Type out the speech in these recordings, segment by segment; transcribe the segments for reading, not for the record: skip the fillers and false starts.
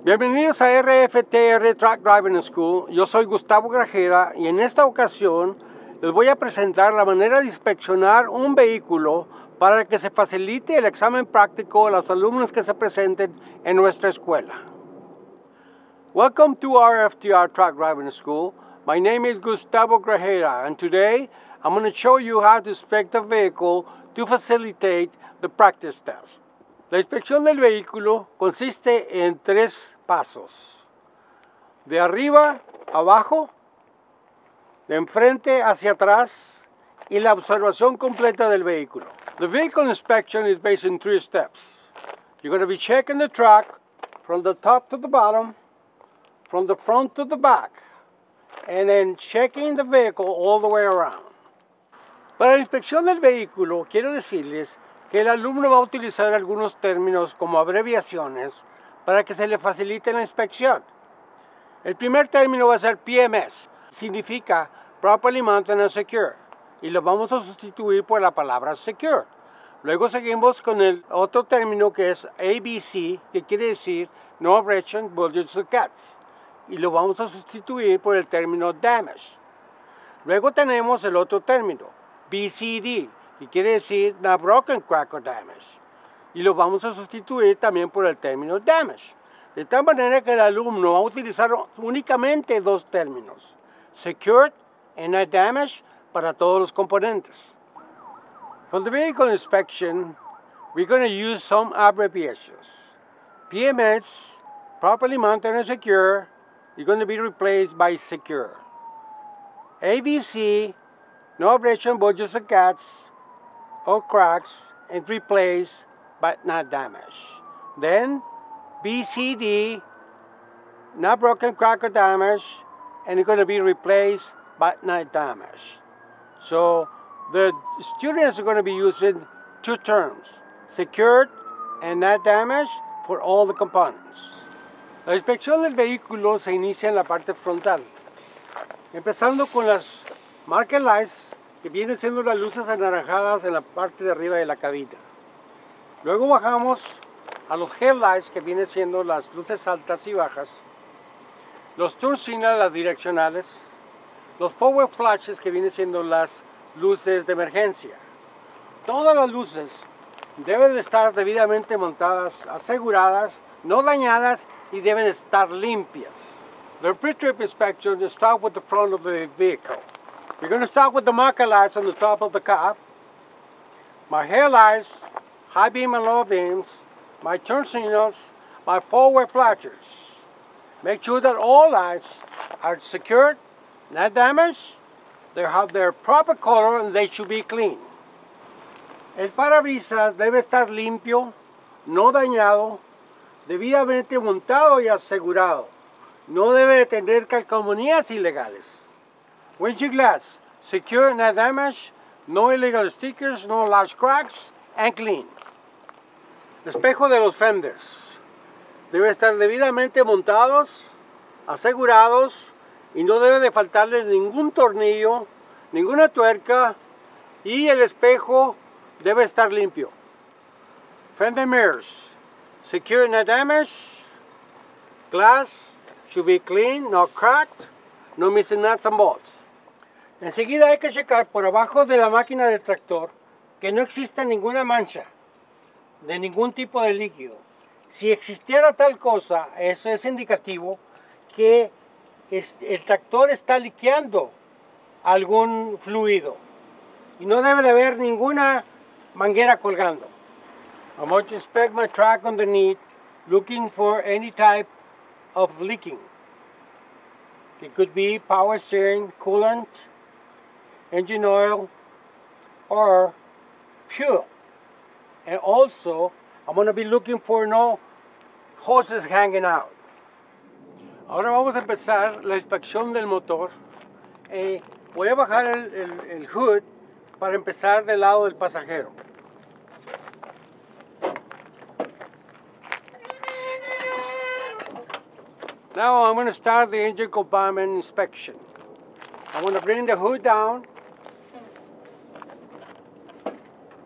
Bienvenidos a RFTR Truck Driving School. Yo soy Gustavo Grajeda y en esta ocasión les voy a presentar la manera de inspeccionar un vehículo para que se facilite el examen práctico a los alumnos que se presenten en nuestra escuela. Welcome to RFTR Truck Driving School. My name is Gustavo Grajeda and today I'm going to show you how to inspect a vehicle to facilitate the practice test. La inspección del vehículo consiste en tres pasos: de arriba a abajo, de enfrente hacia atrás y la observación completa del vehículo. The vehicle inspection is based on three steps. You're going to be checking the truck from the top to the bottom, from the front to the back, and then checking the vehicle all the way around. Para la inspección del vehículo, quiero decirles que el alumno va a utilizar algunos términos como abreviaciones para que se le facilite la inspección. El primer término va a ser PMS, significa Properly Mounted and Secure, y lo vamos a sustituir por la palabra Secure. Luego seguimos con el otro término que es ABC, que quiere decir No Abrasion, Bulges or Cuts, y lo vamos a sustituir por el término Damage. Luego tenemos el otro término, BCD, que quiere decir Not Broken, Crack or Damage, y lo vamos a sustituir también por el término Damage. De tal manera que el alumno va a utilizar únicamente dos términos, Secured and Not Damaged, para todos los componentes. For the vehicle inspection, we're going to use some abbreviations. PMS, Properly Mounted and Secure, is going to be replaced by Secure. ABC, No Abrasion, Bulges or Cuts or cracks, and replaced but not damaged. Then BCD, Not Broken, Crack or Damaged, and it's going to be replaced but not damaged. So the students are going to be using two terms, secured and not damaged, for all the components. La inspección del vehículo se inicia en la parte frontal, empezando con las marker lights, que vienen siendo las luces anaranjadas en la parte de arriba de la cabina. Luego bajamos a los headlights, que vienen siendo las luces altas y bajas, los turn signals, las direccionales, los forward flashes, que vienen siendo las luces de emergencia. Todas las luces deben de estar debidamente montadas, aseguradas, no dañadas, y deben estar limpias. The pre-trip inspection starts with the front of the vehicle. We're going to start with the marker lights on the top of the cab, my headlights, high beam and low beams, my turn signals, my forward flashers. Make sure that all lights are secured, not damaged, they have their proper color, and they should be clean. El parabrisas debe estar limpio, no dañado, debidamente montado y asegurado. No debe tener calcomanías ilegales. Windshield glass, secure, not damaged, no illegal stickers, no large cracks, and clean. Espejo de los fenders. Debe estar debidamente montados, asegurados, y no debe de faltarle ningún tornillo, ninguna tuerca, y el espejo debe estar limpio. Fender mirrors, secure, not damaged, glass should be clean, not cracked, no missing nuts and bolts. Enseguida hay que checar por abajo de la máquina del tractor que no exista ninguna mancha de ningún tipo de líquido. Si existiera tal cosa, eso es indicativo que el tractor está liqueando algún fluido y no debe de haber ninguna manguera colgando. I'm going to inspect my truck underneath, looking for any type of leaking. It could be power steering, coolant, engine oil, or fuel. And also, I'm going to be looking for no hoses hanging out. Ahora vamos a empezar la inspección del motor. Voy a bajar el hood para empezar del lado del pasajero. Now I'm going to start the engine compartment inspection. I'm going to bring the hood down.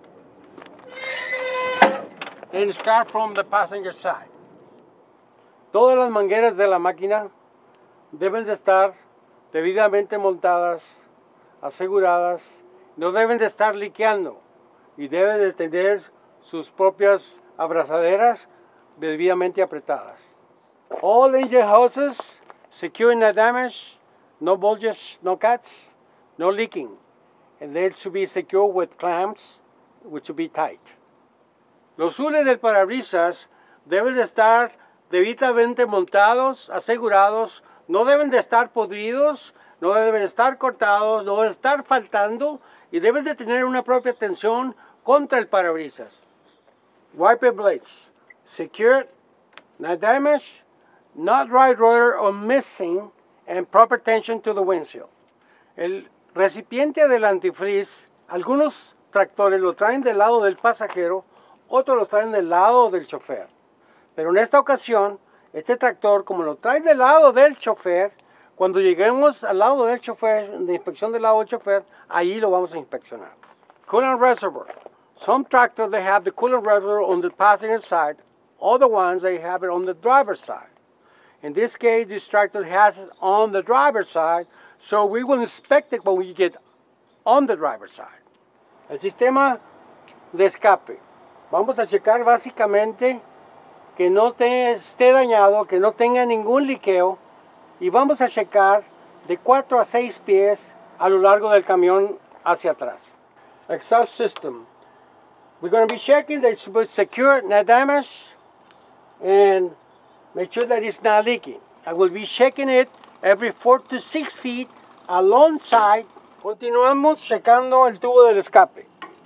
And start from the passenger side. Todas las mangueras de la máquina deben de estar debidamente montadas, aseguradas, no deben de estar liqueando y deben de tener sus propias abrazaderas debidamente apretadas. All engine hoses secure no damage, no bulges, no cuts, no leaking, and they should be secure with clamps, which should be tight. Los hules del parabrisas deben de estar debidamente montados, asegurados, no deben de estar podridos, no deben de estar cortados, no deben de estar faltando y deben de tener una propia tensión contra el parabrisas. Wiper blades, secured, not damaged, not dry rotor or missing, and proper tension to the windshield. El recipiente del antifreeze, algunos tractores lo traen del lado del pasajero, otros lo traen del lado del chofer. Pero en esta ocasión, este tractor, como lo trae del lado del chofer, cuando lleguemos al lado del chofer, de inspección del lado del chofer, ahí lo vamos a inspeccionar. Coolant reservoir. Some tractors, they have the coolant reservoir on the passenger side. Other ones, they have it on the driver's side. In this case, this tractor has it on the driver's side, so we will inspect it when we get on the driver's side. El sistema de escape. Vamos a checar básicamente que no esté dañado, que no tenga ningún liqueo, y vamos a checar de 4 a 6 pies a lo largo del camión hacia atrás. Exhaust system. We're going to be checking that it's secure, not damaged, and make sure that it's not leaking. I will be checking it every 4 to 6 feet alongside. Continuamos checando el tubo del escape.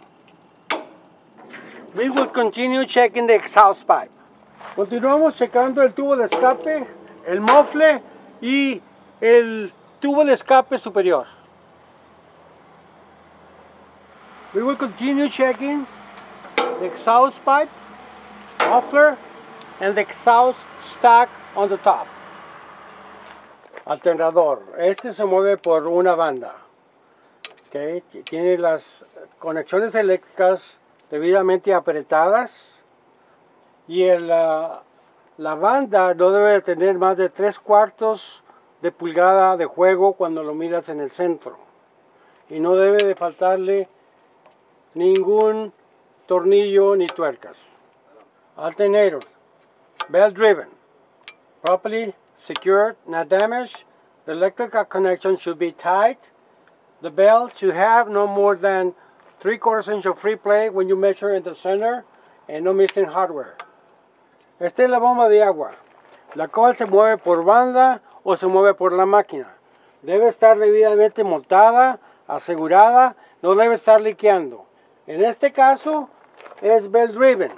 We will continue checking the exhaust pipe. Continuamos checando el tubo de escape, el mofle y el tubo de escape superior. We will continue checking the exhaust pipe, muffler, and the exhaust stack on the top. Alternador. Este se mueve por una banda. Okay. Tiene las conexiones eléctricas debidamente apretadas y la banda no debe tener más de 3/4 de pulgada de juego cuando lo miras en el centro y no debe de faltarle ningún tornillo ni tuercas. Alternator, belt driven, properly secured, not damaged. The electrical connection should be tight. The belt should have no more than 3/4 inch of free play when you measure in the center and no missing hardware. Esta es la bomba de agua, la cual se mueve por banda o se mueve por la máquina. Debe estar debidamente montada, asegurada, no debe estar liqueando. En este caso es belt driven,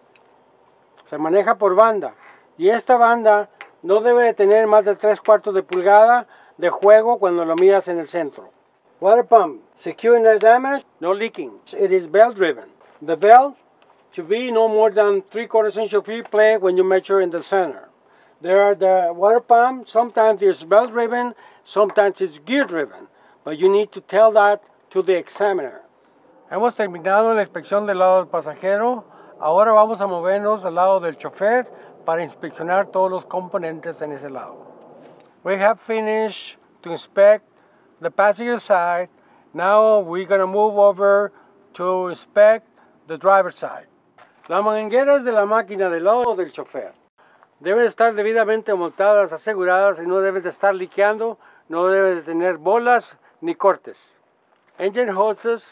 se maneja por banda y esta banda no debe de tener más de 3/4 de pulgada de juego cuando lo miras en el centro. Water pump, secure, no damage, no leaking. It is belt driven. The belt should be no more than 3/4 inch of free play when you measure in the center. There are the water pump, sometimes it's belt driven, sometimes it's gear driven, but you need to tell that to the examiner. Hemos terminado la inspección del lado del pasajero, ahora vamos a movernos al lado del chofer para inspeccionar todos los componentes en ese lado. We have finished to inspect the passenger side. Now we're going to move over to inspect the driver's side. Las mangueras de la máquina del lado del chofer deben estar debidamente montadas, aseguradas y no deben de estar liqueando, no deben de tener bolas ni cortes. Engine hoses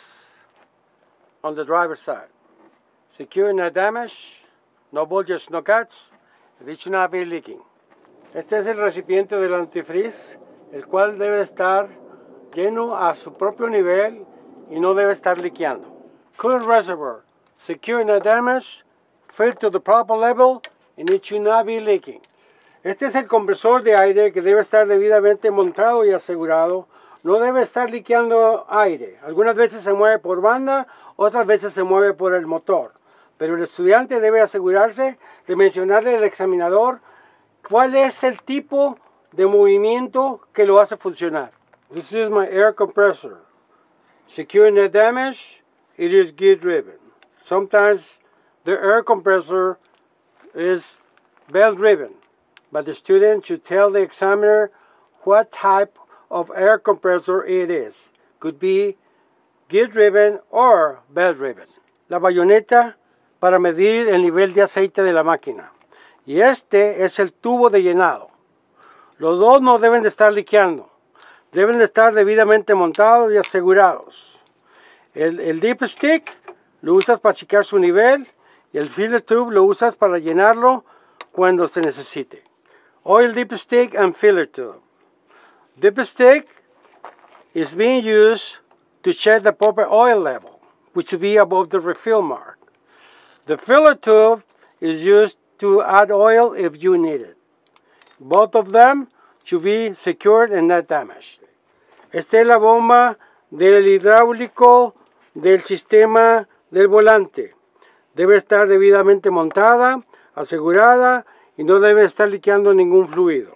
on the driver's side. Secure, no damage, no bulges, no cuts, and it should not be leaking. Este es el recipiente del antifreeze, el cual debe estar lleno a su propio nivel y no debe estar liqueando. Coolant reservoir, secure, no damage, filled to the proper level, and it should not be leaking. Este es el compresor de aire que debe estar debidamente montado y asegurado. No debe estar liqueando aire. Algunas veces se mueve por banda, otras veces se mueve por el motor. Pero el estudiante debe asegurarse de mencionarle al examinador cuál es el tipo de movimiento que lo hace funcionar. This is my air compressor. Secure, no damage, it is gear driven. Sometimes the air compressor is belt driven. but the student should tell the examiner what type of air compressor it is. Could be gear-driven or belt-driven. La bayoneta para medir el nivel de aceite de la máquina. Y este es el tubo de llenado. Los dos no deben de estar liqueando. Deben de estar debidamente montados y asegurados. El dipstick lo usas para checar su nivel y el filler tube lo usas para llenarlo cuando se necesite. Oil dipstick and filler tube. Dipstick is being used to check the proper oil level, which will be above the refill mark. The filler tube is used to add oil if you need it. Both of them should be secured and not damaged. Esta es la bomba del hidráulico del sistema del volante. Debe estar debidamente montada, asegurada y no debe estar liqueando ningún fluido.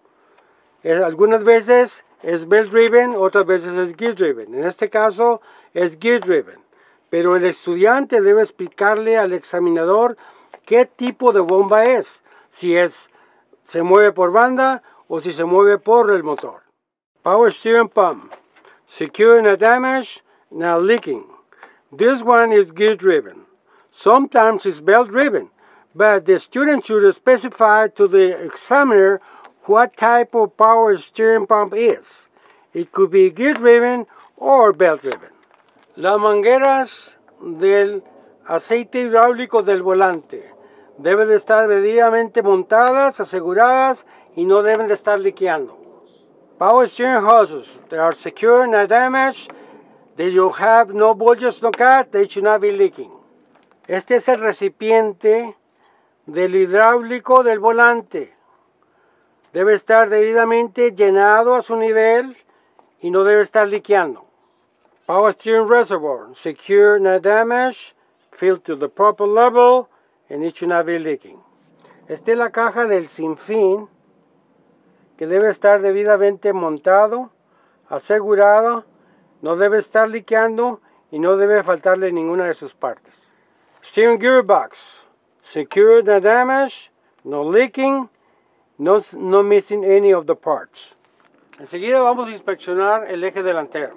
Algunas veces es belt driven, otras veces es gear driven. En este caso es gear driven. Pero el estudiante debe explicarle al examinador qué tipo de bomba es. Si se mueve por banda o si se mueve por el motor. Power steering pump. Secure, not damage, not leaking. This one is gear driven. Sometimes it's belt driven, but the student should specify to the examiner what type of power steering pump is. It could be gear driven or belt driven. Las mangueras del aceite hidráulico del volante deben de estar debidamente montadas, aseguradas y no deben de estar liqueando. Power steering hoses, they are secure, not damaged. They will have no bulges, no cut, they should not be leaking. Este es el recipiente del hidráulico del volante. Debe estar debidamente llenado a su nivel y no debe estar liqueando. Power steering reservoir, secure, not damaged, filled to the proper level, and it should not be leaking. Esta es la caja del sinfín, que debe estar debidamente montado, asegurado, no debe estar liqueando y no debe faltarle ninguna de sus partes. Steering gearbox, secure, not damaged, no leaking, no missing any of the parts. Enseguida vamos a inspeccionar el eje delantero.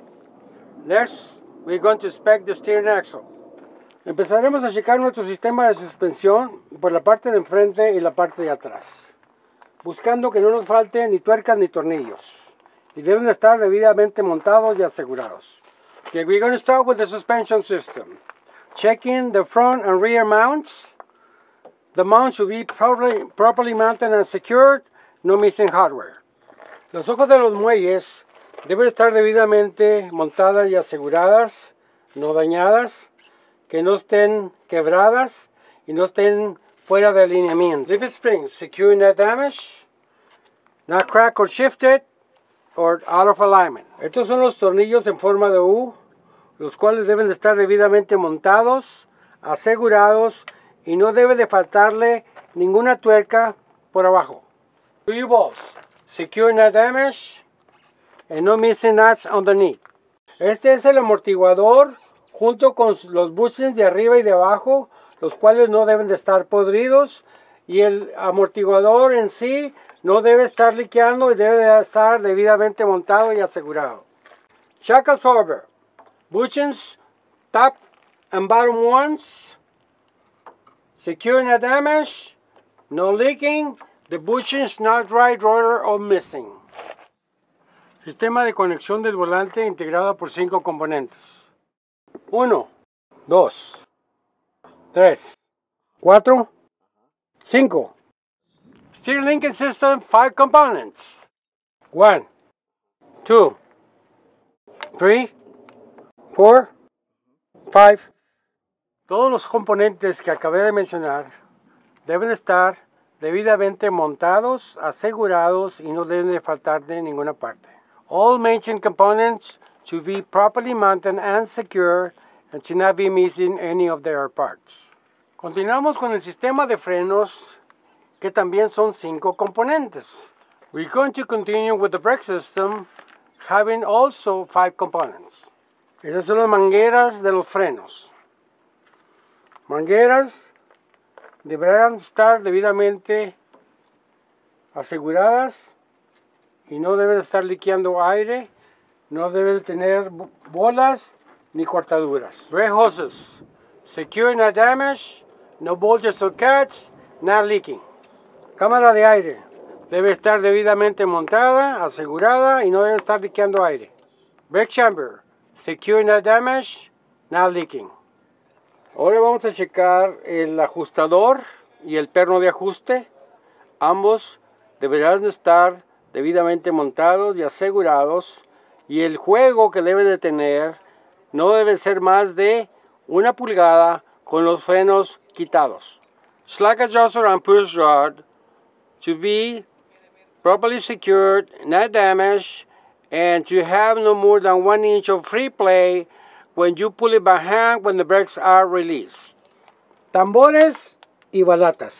Next, we're going to inspect the steering axle. Empezaremos a checar nuestro sistema de suspensión por la parte de enfrente y la parte de atrás, buscando que no nos falte ni tuercas ni tornillos, y deben estar debidamente montados y asegurados. Okay, we're going to start with the suspension system. Checking the front and rear mounts. The mount should be properly mounted and secured, no missing hardware. Los ojos de los muelles deben estar debidamente montadas y aseguradas, no dañadas, que no estén quebradas y no estén fuera de alineamiento. Leaf springs, secure, not damaged, not cracked or shifted, or out of alignment. Estos son los tornillos en forma de U, los cuales deben de estar debidamente montados, asegurados y no debe de faltarle ninguna tuerca por abajo. Cue balls, secure, not damaged, and no missing nuts underneath. Este es el amortiguador junto con los bushings de arriba y de abajo, los cuales no deben de estar podridos, y el amortiguador en sí no debe estar liqueando y debe de estar debidamente montado y asegurado. Shock absorber, bushings, top and bottom ones, secure, not damaged, no leaking, the bushings not dry, rotor or missing. Sistema de conexión del volante integrado por 5 componentes. 1, 2, 3, 4, 5. Steering linking system, 5 components. 1, 2, 3, 4, 5. Todos los componentes que acabé de mencionar deben estar debidamente montados, asegurados y no deben de faltar de ninguna parte. All mentioned components should be properly mounted and secure and should not be missing any of their parts. Continuamos con el sistema de frenos, que también son 5 componentes. We're going to continue with the brake system, having also 5 components. Esas son las mangueras de los frenos. Mangueras deberán estar debidamente aseguradas y no debe de estar liqueando aire, no debe de tener bolas ni cortaduras. Brake hoses, secure, not damaged, no bulges or cuts, not leaking. Cámara de aire, debe estar debidamente montada, asegurada y no debe estar liqueando aire. Brake chamber, secure, not damaged, not leaking. Ahora vamos a checar el ajustador y el perno de ajuste. Ambos deberán de estar debidamente montados y asegurados, y el juego que debe de tener no debe ser más de 1 pulgada con los frenos quitados. Slack adjuster and push rod to be properly secured, not damaged, and to have no more than 1 inch of free play when you pull it by hand when the brakes are released. Tambores y balatas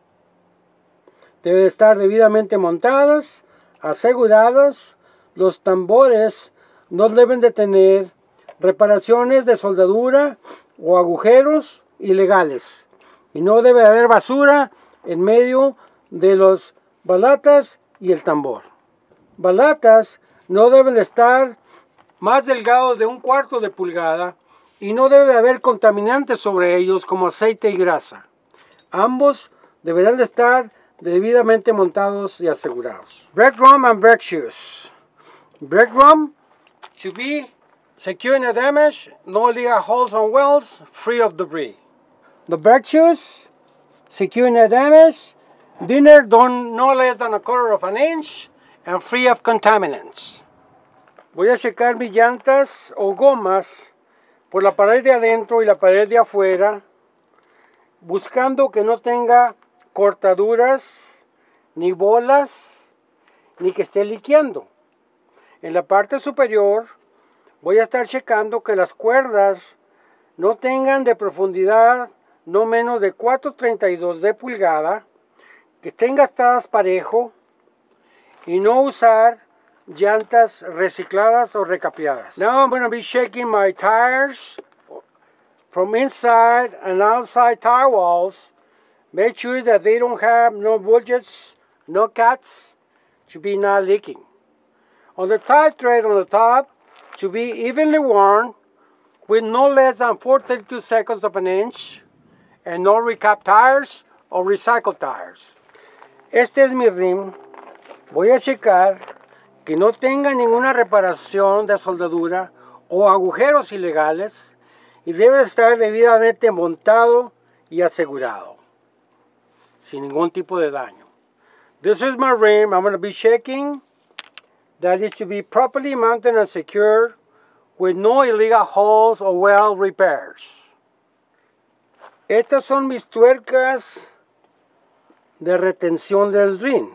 deben estar debidamente montadas, aseguradas. Los tambores no deben de tener reparaciones de soldadura o agujeros ilegales, y no debe haber basura en medio de los balatas y el tambor. Balatas no deben estar más delgados de 1/4 de pulgada y no debe haber contaminantes sobre ellos como aceite y grasa. Ambos deberán de estar debidamente montados y asegurados. Brake drum and brake shoes. Brake drum to be secure, no damage, no illegal holes on welds, free of debris. The brake shoes, secure, no damage, thinner, no less than 1/4 of an inch, and free of contaminants. Voy a checar mis llantas o gomas por la pared de adentro y la pared de afuera, buscando que no tenga cortaduras, ni bolas, ni que esté liqueando. En la parte superior voy a estar checando que las cuerdas no tengan de profundidad no menos de 4/32 de pulgada, que estén gastadas parejo y no usar llantas recicladas o recapeadas. Now I'm going to be checking my tires from inside and outside tire walls. Make sure that they don't have no bulges, no cuts, to be not leaking. On the tire tread on the top, to be evenly worn with no less than 4/32 seconds of an inch, and no recap tires or recycled tires. Este es mi rim. Voy a checar que no tenga ninguna reparación de soldadura o agujeros ilegales, y debe estar debidamente montado y asegurado, sin ningún tipo de daño. This is my rim. I'm going to be checking that it should be properly mounted and secured with no illegal holes or weld repairs. Estas son mis tuercas de retención del rim,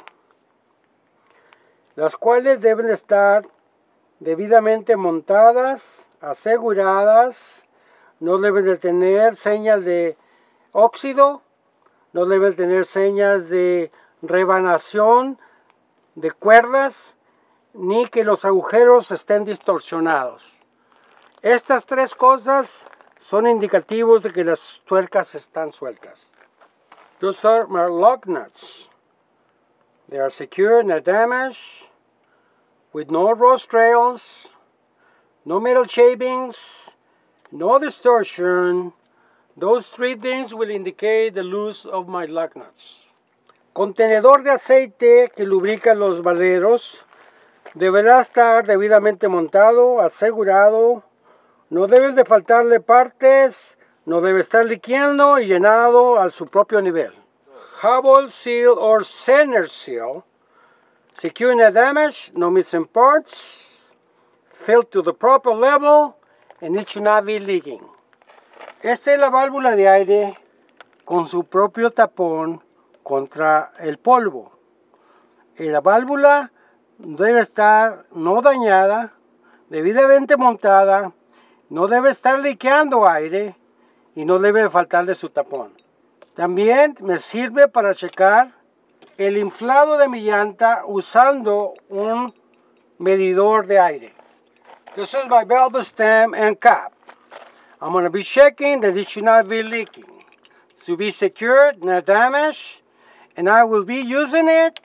las cuales deben estar debidamente montadas, aseguradas, no deben de tener señas de óxido, no deben tener señas de rebanación de cuerdas, ni que los agujeros estén distorsionados. Estas 3 cosas son indicativos de que las tuercas están sueltas. Those are my lug nuts. They are secure, not damaged, with no rust trails, no metal shavings, no distortion. Those 3 things will indicate the loose of my lug nuts. Contenedor de aceite que lubrica los valeros deberá estar debidamente montado, asegurado, no debe de faltarle partes, no debe estar liqueando y llenado a su propio nivel. Hubble seal or center seal, secure, not damage, no missing parts, filled to the proper level, and it should not be leaking. Esta es la válvula de aire con su propio tapón contra el polvo. La válvula debe estar no dañada, debidamente montada, no debe estar liqueando aire y no debe faltarle su tapón. También me sirve para checar el inflado de mi llanta usando un medidor de aire. This is my valve stem and cap. I'm going to be checking that it should not be leaking, to be secured, not damaged, and I will be using it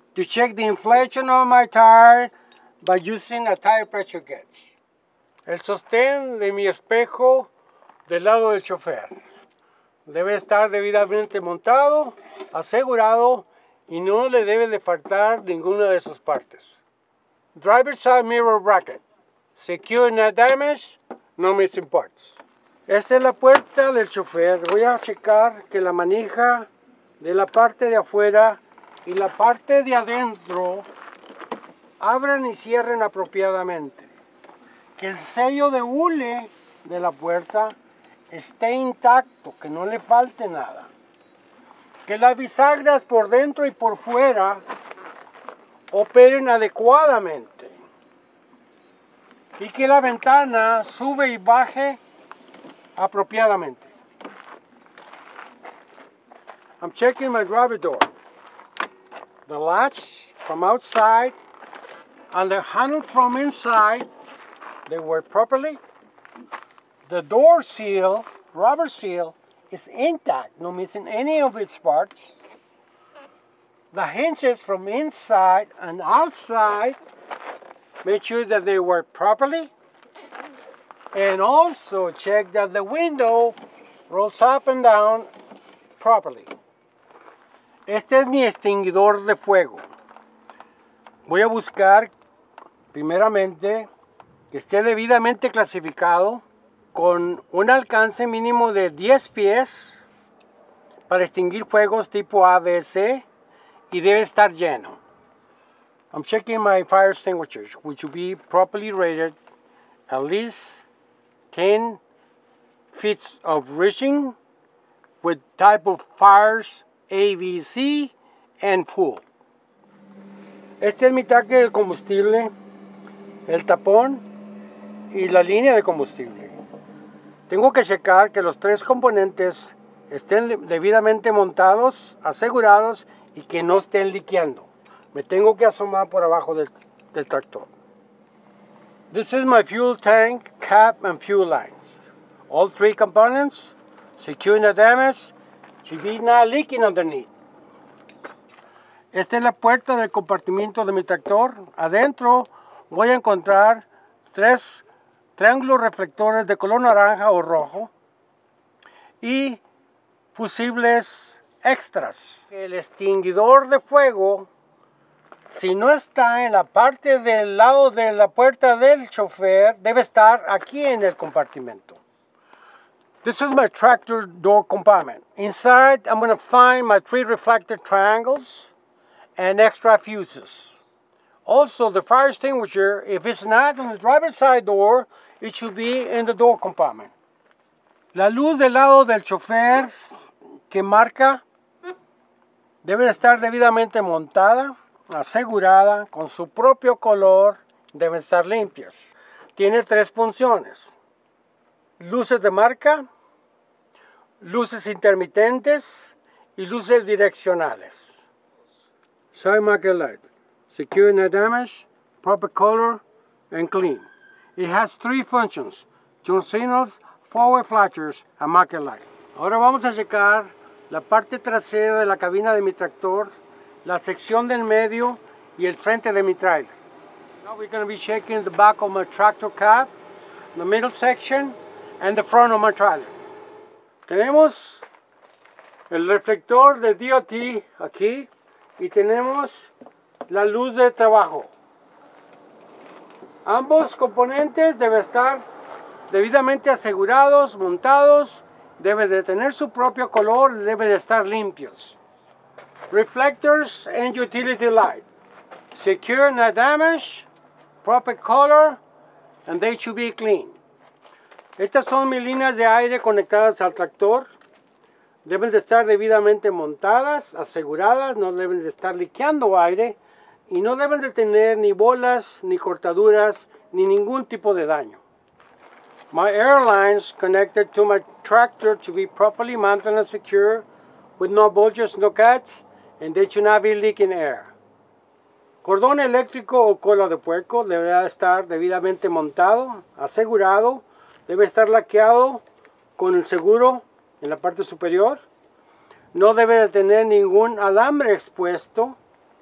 to check the inflation of my tire by using a tire pressure gauge. El sostén de mi espejo del lado del chofer debe estar debidamente montado, asegurado y no le debe de faltar ninguna de sus partes. Driver's side mirror bracket, secure, not damaged, no missing parts. Esta es la puerta del chofer. Voy a checar que la manija de la parte de afuera y la parte de adentro abran y cierren apropiadamente. Que el sello de hule de la puerta esté intacto, que no le falte nada. Que las bisagras por dentro y por fuera operen adecuadamente. Y que la ventana sube y baje apropiadamente. I'm checking my driver door. The latch from outside and the handle from inside, they work properly. The door seal, rubber seal, is intact, no missing any of its parts. The hinges from inside and outside, make sure that they work properly. And also check that the window rolls up and down properly. Este es mi extinguidor de fuego. Voy a buscar primeramente que esté debidamente clasificado con un alcance mínimo de 10 pies para extinguir fuegos tipo ABC y debe estar lleno. I'm checking my fire extinguishers, which will be properly rated at least 10 feet of reaching with type of fires ABC and full. Este es mi tanque de combustible, el tapón y la línea de combustible. Tengo que checar que los tres componentes estén debidamente montados, asegurados y que no estén liqueando. Me tengo que asomar por abajo del tractor. This is my fuel tank, cap and fuel lines. All three components, secure no damage, should be not leaking underneath. Esta es la puerta del compartimiento de mi tractor. Adentro voy a encontrar tres triángulos reflectores de color naranja o rojo y fusibles extras. El extinguidor de fuego, si no está en la parte del lado de la puerta del chofer, debe estar aquí en el compartimento. This is my tractor door compartment. Inside, I'm going to find my 3 reflector triangles and extra fuses. Also, the fire extinguisher, if it's not on the driver's side door, it should be in the door compartment. La luz del lado del chofer que marca debe estar debidamente montada, asegurada, con su propio color, deben estar limpias. Tiene 3 funciones: luces de marca, luces intermitentes y luces direccionales. Side marker light, secure no damage, proper color and clean. It has 3 functions: turn signals, forward flashers and marker light. Ahora vamos a checar la parte trasera de la cabina de mi tractor, la sección del medio y el frente de mi trailer. Now we're going to be checking the back of my tractor cab, the middle section and the front of my trailer. Tenemos el reflector de DOT aquí y tenemos la luz de trabajo. Ambos componentes deben estar debidamente asegurados, montados, deben de tener su propio color, deben de estar limpios. Reflectors and utility light, secure, no damage, proper color, and they should be clean. Estas son mis líneas de aire conectadas al tractor. Deben de estar debidamente montadas, aseguradas, no deben de estar liqueando aire y no deben de tener ni bolas, ni cortaduras, ni ningún tipo de daño. My air lines connected to my tractor to be properly mounted and secure with no bulges, no cuts, and they should not be leaking air. Cordón eléctrico o cola de puerco deberá estar debidamente montado, asegurado, debe estar laqueado con el seguro en la parte superior. No debe de tener ningún alambre expuesto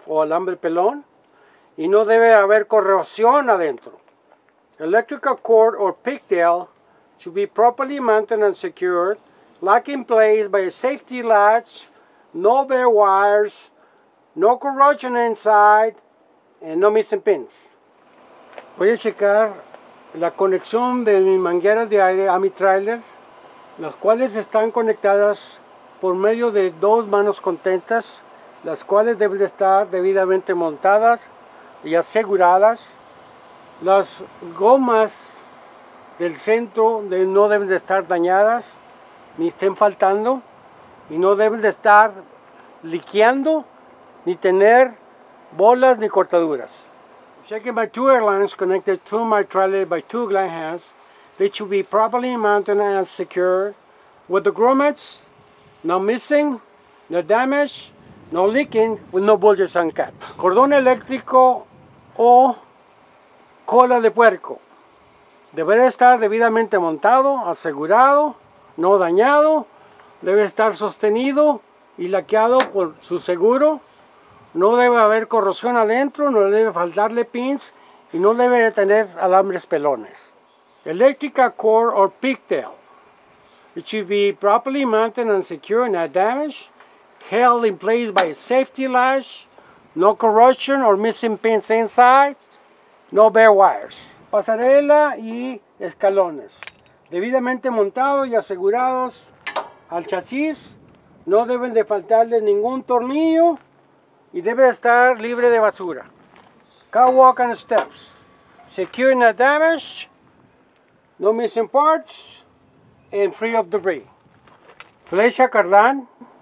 o alambre pelón y no debe haber corrosión adentro. Electrical cord or pigtail should be properly mounted and secured, locked in place by a safety latch, no bare wires, no corrosion inside, and no missing pins. Voy a checar la conexión de mis mangueras de aire a mi trailer, las cuales están conectadas por medio de dos manos contentas, las cuales deben de estar debidamente montadas y aseguradas. Las gomas del centro no deben de estar dañadas ni estén faltando y no deben de estar liqueando ni tener bolas ni cortaduras. Checking my two air lines connected to my trailer by two glide hands. They should be properly mounted and secured with the grommets, no missing, no damage, no leaking, with no bulges and caps. Cordón eléctrico o cola de puerco deberá estar debidamente montado, asegurado, no dañado, debe estar sostenido y laqueado por su seguro. No debe haber corrosión adentro, no debe faltarle pins y no debe de tener alambres pelones. Electrical cord or pigtail. It should be properly mounted and secure and not damaged, held in place by a safety latch, no corrosion or missing pins inside, no bare wires. Pasarela y escalones, debidamente montados y asegurados al chasis, no deben de faltarle ningún tornillo y debe estar libre de basura. Catwalk and steps, secure and not damaged, no missing parts, and free of debris. Flecha cardán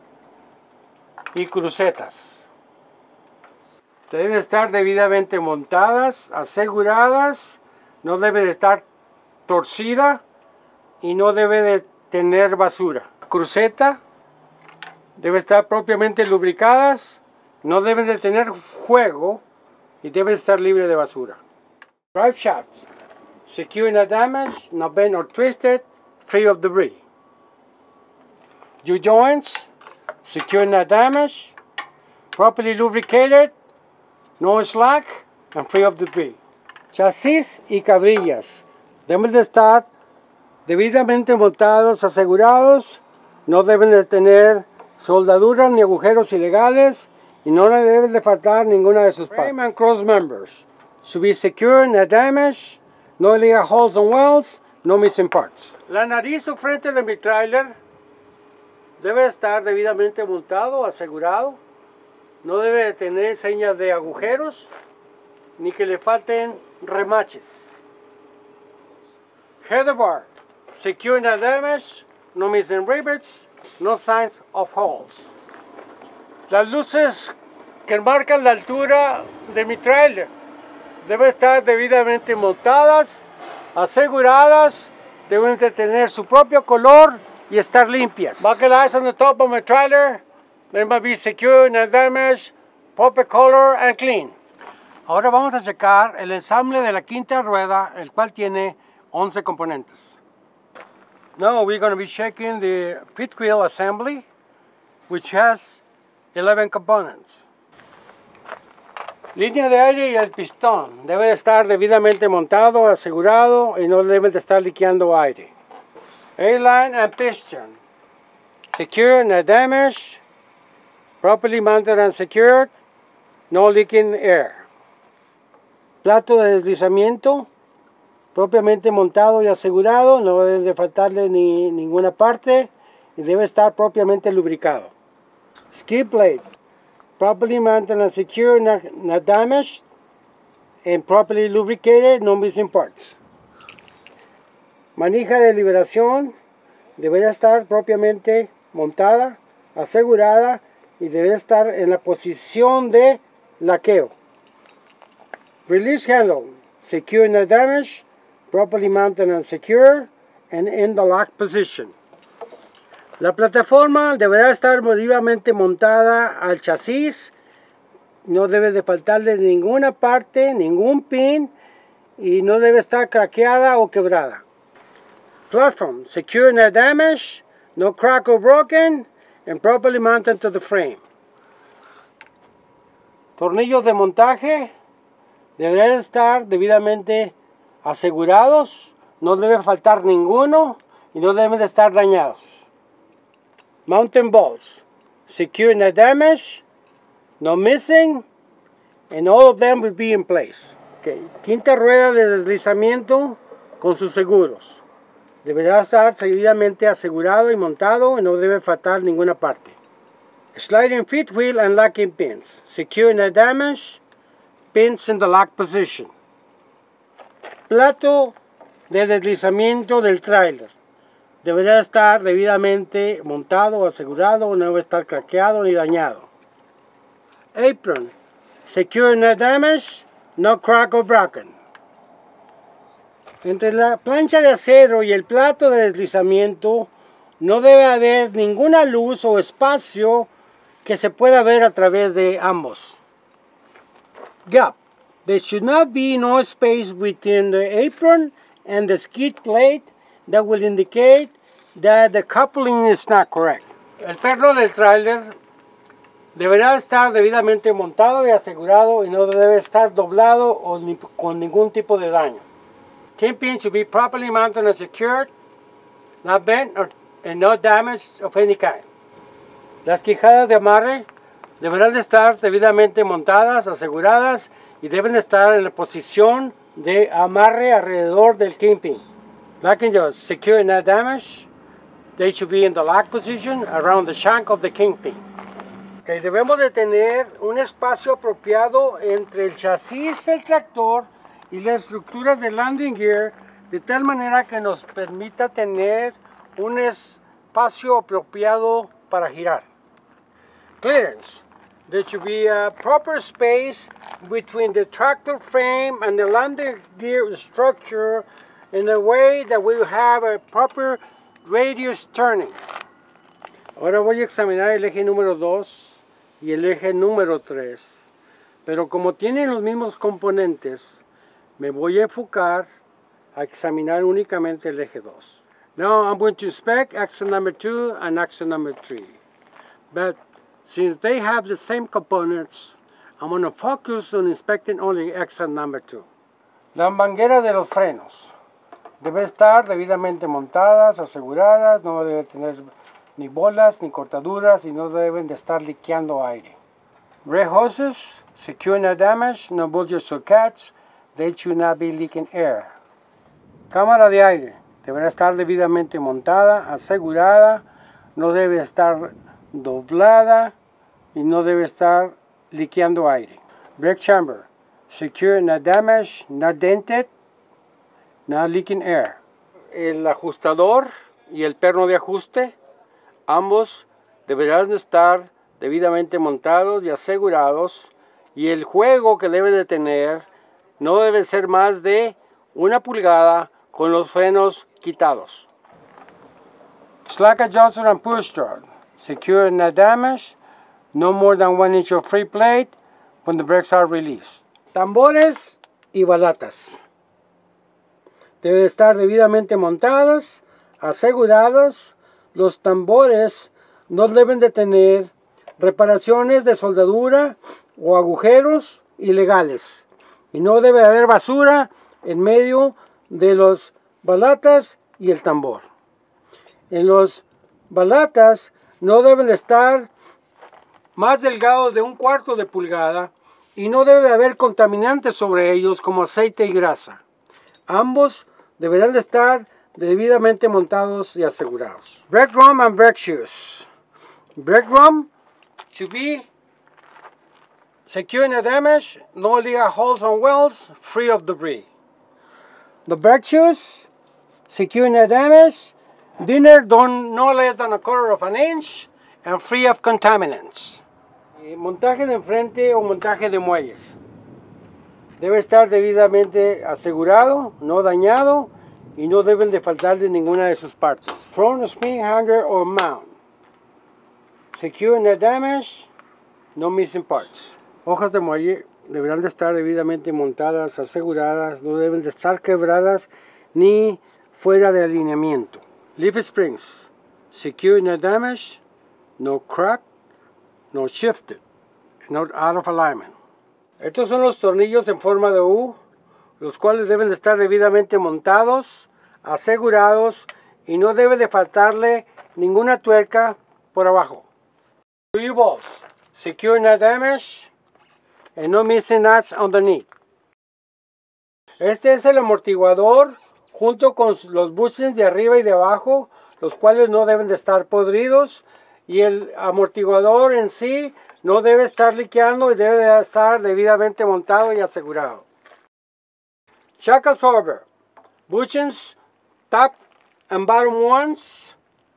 y crucetas deben estar debidamente montadas, aseguradas, no debe de estar torcida y no debe de tener basura. Cruceta debe estar propiamente lubricadas, no deben de tener fuego y debe estar libre de basura. Drive shafts, secure and not damaged, not bent or twisted, free of debris. U-joints, secure and not damaged, properly lubricated, no slack, and free of debris. Chasis y cabrillas deben de estar debidamente montados, asegurados, no deben de tener soldaduras ni agujeros ilegales y no le deben de faltar ninguna de sus partes. Frame and cross members should be secure, not damaged, no illegal holes and welds, no missing parts. La nariz o frente de mi trailer debe estar debidamente montado, asegurado, no debe de tener señas de agujeros ni que le falten remaches. Header bar, secure, not damaged, no missing rivets, no signs of holes. Las luces que marcan la altura de mi trailer deben estar debidamente montadas, aseguradas, deben de tener su propio color y estar limpias. Bucket lights on the top of my trailer, they must be secure, not damaged, proper color and clean. Ahora vamos a checar el ensamble de la quinta rueda, el cual tiene 11 componentes. Now we're going to be checking the fifth wheel assembly, which has 11 components. Línea de aire y el pistón debe estar debidamente montado, asegurado y no deben de estar liqueando aire. A-line and piston, secure, not damaged, properly mounted and secured, no leaking air. Plato de deslizamiento, propiamente montado y asegurado, no debe de faltarle ninguna parte y debe estar propiamente lubricado. Skid plate, properly mounted and secure, not damaged, and properly lubricated, no missing parts. Manija de liberación, deberá estar propiamente montada, asegurada y debe estar en la posición de laqueo. Release handle, secure, not damaged, properly mounted and secure, and in the lock position. La plataforma deberá estar debidamente montada al chasis, no debe de faltarle ninguna parte, ningún pin, y no debe estar craqueada o quebrada. Platform, secure, not damaged, no crack or broken, and properly mounted to the frame. Tornillos de montaje deberán estar debidamente asegurados, no debe faltar ninguno y no deben de estar dañados. Mountain bolts, secure and not damaged, no missing, and all of them will be in place. Okay. Quinta rueda de deslizamiento con sus seguros. Deberá estar seguidamente asegurado y montado y no debe faltar ninguna parte. Sliding fifth wheel and locking pins, secure and not damaged, pins in the lock position. Plato de deslizamiento del tráiler. Deberá estar debidamente montado o asegurado, no debe estar craqueado ni dañado. Apron, secure and not damaged, no crack or broken. Entre la plancha de acero y el plato de deslizamiento no debe haber ninguna luz o espacio que se pueda ver a través de ambos. Gap. There should not be no space between the apron and the skid plate that will indicate that the coupling is not correct. El perno del tráiler deberá estar debidamente montado y asegurado y no debe estar doblado o con ningún tipo de daño. Kingpin should be properly mounted and secured, not bent and no damage of any kind. Las quijadas de amarre deberán de estar debidamente montadas, aseguradas y deben estar en la posición de amarre alrededor del kingpin. Locking jaws, secure and not damaged. They should be in the lock position around the shank of the kingpin. Okay, debemos de tener un espacio apropiado entre el chasis del tractor y las estructuras del landing gear de tal manera que nos permita tener un espacio apropiado para girar. Clearance. There should be a proper space between the tractor frame and the landing gear structure in a way that we will have a proper radius turning. Ahora voy a examinar el eje número 2 y el eje número 3, pero como tienen los mismos componentes, me voy a enfocar a examinar únicamente el eje 2. Now I'm going to inspect axle number 2 and axle number 3. But since they have the same components, I'm going to focus on inspecting only axle number 2. La manguera de los frenos debe estar debidamente montadas, aseguradas, no debe tener ni bolas ni cortaduras y no deben de estar liqueando aire. Brake hoses, secure and not damaged, no bulges or cuts, they should not be leaking air. Cámara de aire deberá estar debidamente montada, asegurada, no debe estar doblada y no debe estar liqueando aire. Brake chamber, secure and not damaged, not dented, not leaking air. El ajustador y el perno de ajuste, ambos deberán de estar debidamente montados y asegurados, y el juego que debe de tener no debe ser más de 1 pulgada con los frenos quitados. Slack adjuster and push start, secure and not damaged, no more than 1 inch of free plate when the brakes are released. Tambores y balatas deben estar debidamente montadas, aseguradas. Los tambores no deben de tener reparaciones de soldadura o agujeros ilegales. Y no debe haber basura en medio de los balatas y el tambor. En los balatas no deben estar más delgados de 1/4 de pulgada y no debe haber contaminantes sobre ellos como aceite y grasa. Ambos deberán de estar debidamente montados y asegurados. Brake drum and brake shoes. Brake drum should be secure and not damaged, no illegal holes on welds, free of debris. The brake shoes, secure and not damaged, thinner, no less than 1/4 of an inch, and free of contaminants. Montaje de enfrente o montaje de muelles. Debe estar debidamente asegurado, no dañado, y no deben de faltar de ninguna de sus partes. Front spring hanger or mount. Secure and not damaged, no missing parts. Hojas de muelle deberán de estar debidamente montadas, aseguradas, no deben de estar quebradas ni fuera de alineamiento. Leaf springs, secure and not damaged, no crack, no shifted, not out of alignment. Estos son los tornillos en forma de U, los cuales deben de estar debidamente montados, asegurados y no debe de faltarle ninguna tuerca por abajo. U-bolts, secure not damage and no missing nuts underneath. Este es el amortiguador junto con los bushings de arriba y de abajo, los cuales no deben de estar podridos, y el amortiguador en sí no debe estar liqueando y debe de estar debidamente montado y asegurado. Shock absorber, bushings top and bottom ones,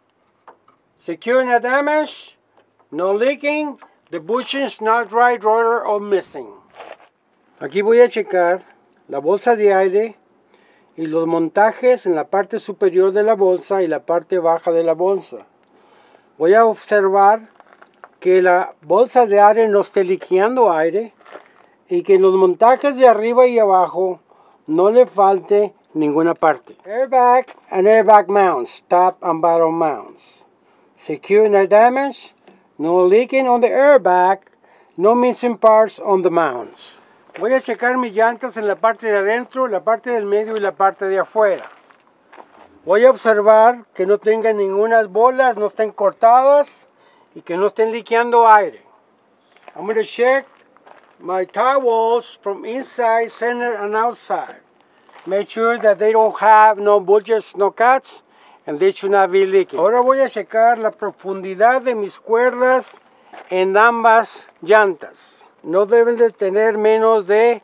secure not damage, no leaking, the bushings not dry, roller or missing. Aquí voy a checar la bolsa de aire y los montajes en la parte superior de la bolsa y la parte baja de la bolsa. Voy a observar que la bolsa de aire no esté liqueando aire y que en los montajes de arriba y abajo no le falte ninguna parte. Airbag and airbag mounts, top and bottom mounts. Secure no damage, no leaking on the airbag, no missing parts on the mounts. Voy a checar mis llantas en la parte de adentro, la parte del medio y la parte de afuera. Voy a observar que no tengan ninguna bolas, no estén cortadas y que no estén liqueando aire. I'm going to check my tire walls from inside, center and outside. Make sure that they don't have no bulges, no cuts, and they should not be leaking. Ahora voy a checar la profundidad de mis cuerdas en ambas llantas. No deben de tener menos de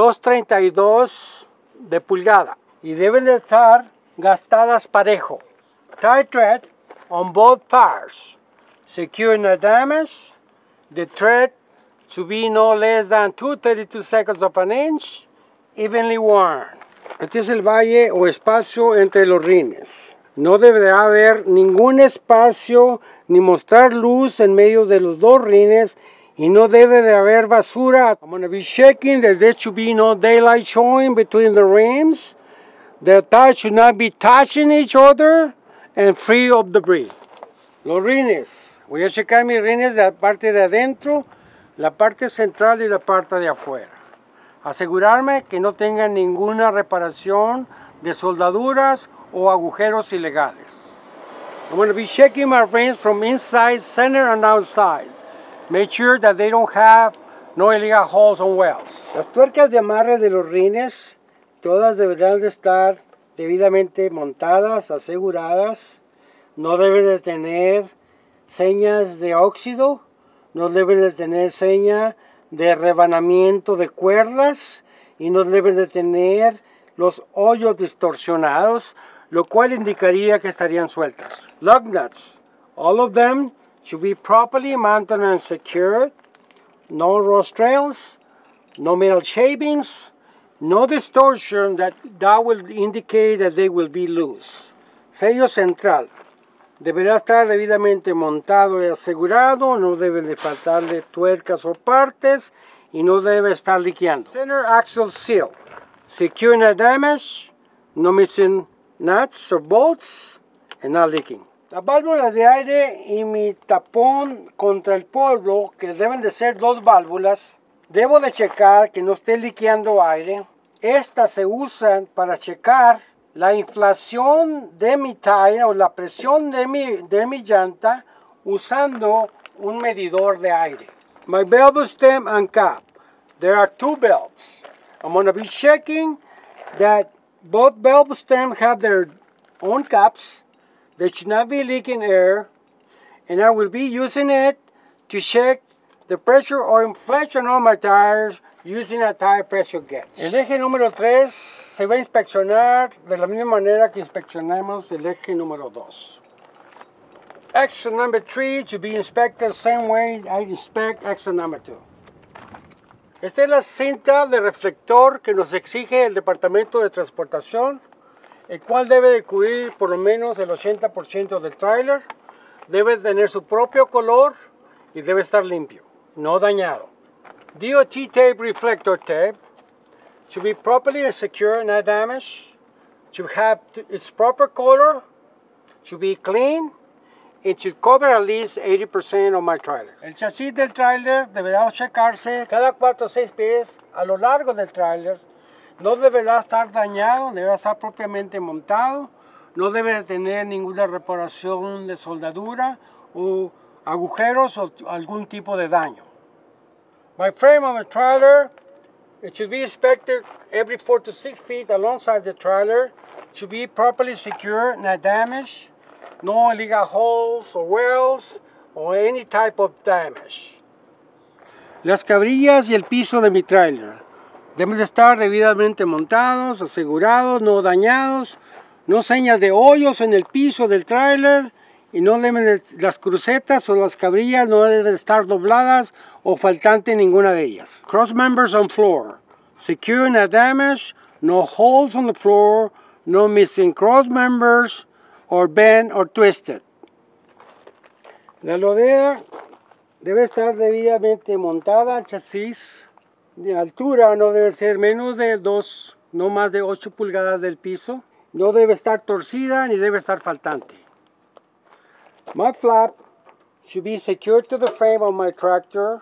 2.32 de pulgada y deben de estar gastadas parejo. Tire tread on both tires. Secure no damage. The tread should be no less than 2/32 of an inch, evenly worn. Este es el valle o espacio entre los rines. No debe haber ningún espacio ni mostrar luz en medio de los dos rines y no debe de haber basura. I'm going to be checking that there should be no daylight showing between the rims. The tires should not be touching each other and free of debris. Los rines. Voy a checar mis rines de la parte de adentro, la parte central y la parte de afuera. Asegurarme que no tengan ninguna reparación de soldaduras o agujeros ilegales. I'm going to be checking my rings from inside, center and outside. Make sure that they don't have no illegal holes on wells. Las tuercas de amarre de los rines, todas deberán de estar debidamente montadas, aseguradas. No deben de tener señas de óxido, no deben de tener seña de rebanamiento de cuerdas y no deben de tener los hoyos distorsionados, lo cual indicaría que estarían sueltas. Lug nuts, all of them should be properly mounted and secured. No rust trails, no metal shavings, no distortion that will indicate that they will be loose. Sello central. Deberá estar debidamente montado y asegurado, no debe de faltarle tuercas o partes y no debe estar liqueando. Center axle seal. Secure no damage, no missing nuts or bolts and not leaking. Las válvulas de aire y mi tapón contra el polvo, que deben de ser dos válvulas, debo de checar que no esté liqueando aire. Estas se usan para checar la inflación de mi tire o la presión de mi llanta usando un medidor de aire. My valve stem and cap. There are two valves. I'm going to be checking that both valve stems have their own caps. They should not be leaking air, and I will be using it to check the pressure or inflation on my tires using a tire pressure gauge. El eje número 3 se va a inspeccionar de la misma manera que inspeccionamos el eje número 2. Axle number 3 should be inspected the same way I inspect axle number 2. Esta es la cinta de reflector que nos exige el Departamento de Transportación, el cual debe de cubrir por lo menos el 80% del tráiler, debe tener su propio color y debe estar limpio, no dañado. DOT tape, reflector tape, should be properly secure, not damaged, should have its proper color, should be clean, It should cover at least 80% of my trailer. El chasis del trailer deberá checarse cada 4 o 6 pies a lo largo del trailer. No deberá estar dañado, deberá estar propiamente montado. No debe tener ninguna reparación de soldadura o agujeros o algún tipo de daño. My frame of a trailer, it should be inspected every 4 to 6 feet alongside the trailer. It should be properly secure, not damaged. No illegal holes or wells or any type of damage. Las cabrillas y el piso de mi trailer deben de estar debidamente montados, asegurados, no dañados. No señas de hoyos en el piso del trailer y no deben las crucetas o las cabrillas no deben estar dobladas o faltante ninguna de ellas. Cross members on floor. Secure, not damaged. No holes on the floor. No missing cross members or bent or twisted. La lodea debe estar debidamente montada al chasis. De altura no debe ser menos de 2, no más de 8 pulgadas del piso. No debe estar torcida ni debe estar faltante. My flap should be secured to the frame of my tractor.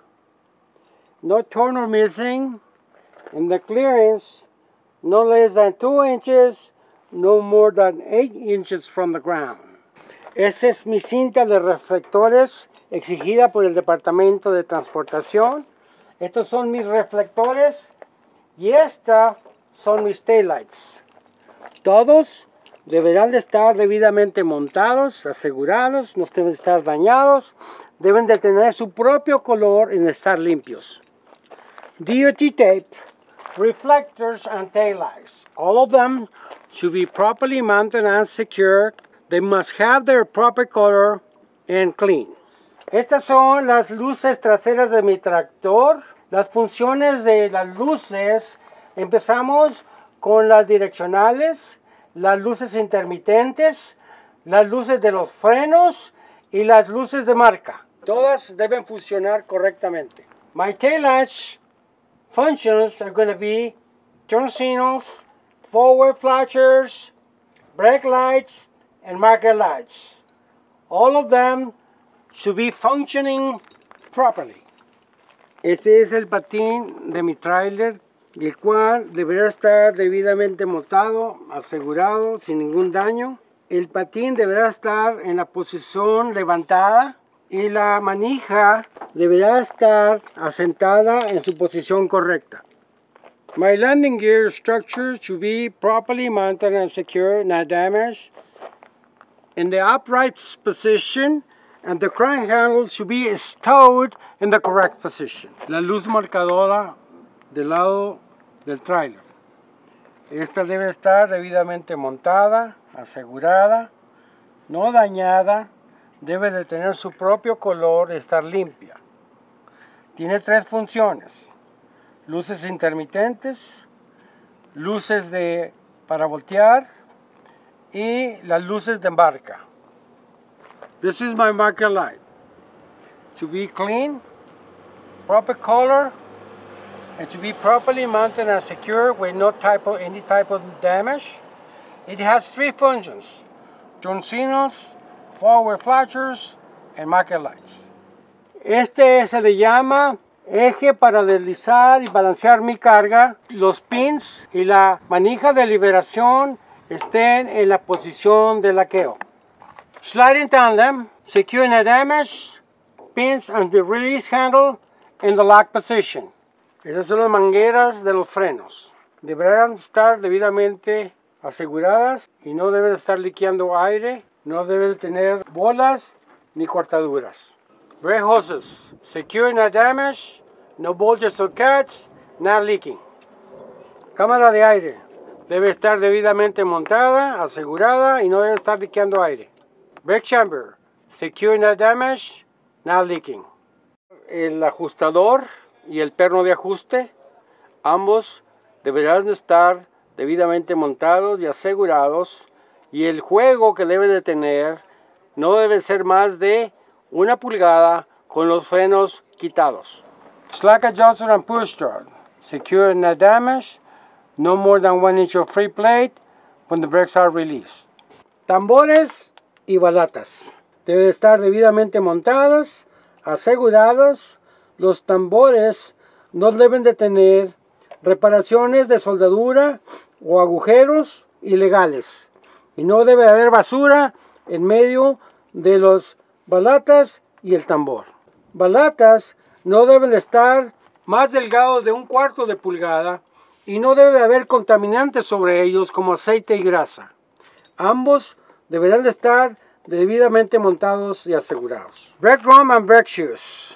No torn or missing. And the clearance no less than 2 inches, no more than 8 inches from the ground. Esa es mi cinta de reflectores exigida por el Departamento de Transportación. Estos son mis reflectores y estas son mis taillights. Todos deberán de estar debidamente montados, asegurados, no deben estar dañados, deben de tener su propio color y estar limpios. DOT tape, reflectors and taillights. All of them should be properly mounted and secured. They must have their proper color and clean. Estas son las luces traseras de mi tractor. Las funciones de las luces, empezamos con las direccionales, las luces intermitentes, las luces de los frenos y las luces de marca. Todas deben funcionar correctamente. My taillights functions are going to be turn signals, forward flashers, brake lights, and marker lights. All of them should be functioning properly. Este es el patín de mi trailer, el cual deberá estar debidamente montado, asegurado, sin ningún daño. El patín deberá estar en la posición levantada y la manija deberá estar asentada en su posición correcta. My landing gear structure should be properly mounted and secure, not damaged. In the upright position, and the crank handle should be stowed in the correct position. La luz marcadora del lado del trailer. Esta debe estar debidamente montada, asegurada, no dañada, debe de tener su propio color, estar limpia. Tiene 3 funciones: luces intermitentes, luces para voltear y las luces de marca. This is my marker light. To be clean, proper color, and to be properly mounted and secure with any type of damage. It has 3 functions: turn signals, forward flashers, and marker lights. Este se le llama eje para deslizar y balancear mi carga. Los pins y la manija de liberación estén en la posición de laqueo. Sliding tandem, secure not damage, pins and the release handle in the lock position. Esas son las mangueras de los frenos. Deberán estar debidamente aseguradas y no deben estar liqueando aire, no deben tener bolas ni cortaduras. Brake hoses, secure not damage, no bulges or cuts, not leaking. Cámara de aire, debe estar debidamente montada, asegurada y no debe estar liqueando aire. Brake chamber, secure not damage, not leaking. El ajustador y el perno de ajuste, ambos deberán de estar debidamente montados y asegurados, y el juego que debe de tener no debe ser más de 1 pulgada con los frenos quitados. Slack adjuster and push start, secure not damage, no more than 1 inch of free plate when the brakes are released. Tambores y balatas. deben estar debidamente montadas, aseguradas. Los tambores no deben de tener reparaciones de soldadura o agujeros ilegales. Y no debe haber basura en medio de los balatas y el tambor. Balatas no deben estar más delgados de 1/4 de pulgada y no debe haber contaminantes sobre ellos como aceite y grasa. Ambos deberán de estar debidamente montados y asegurados. Brake drum and brake shoes.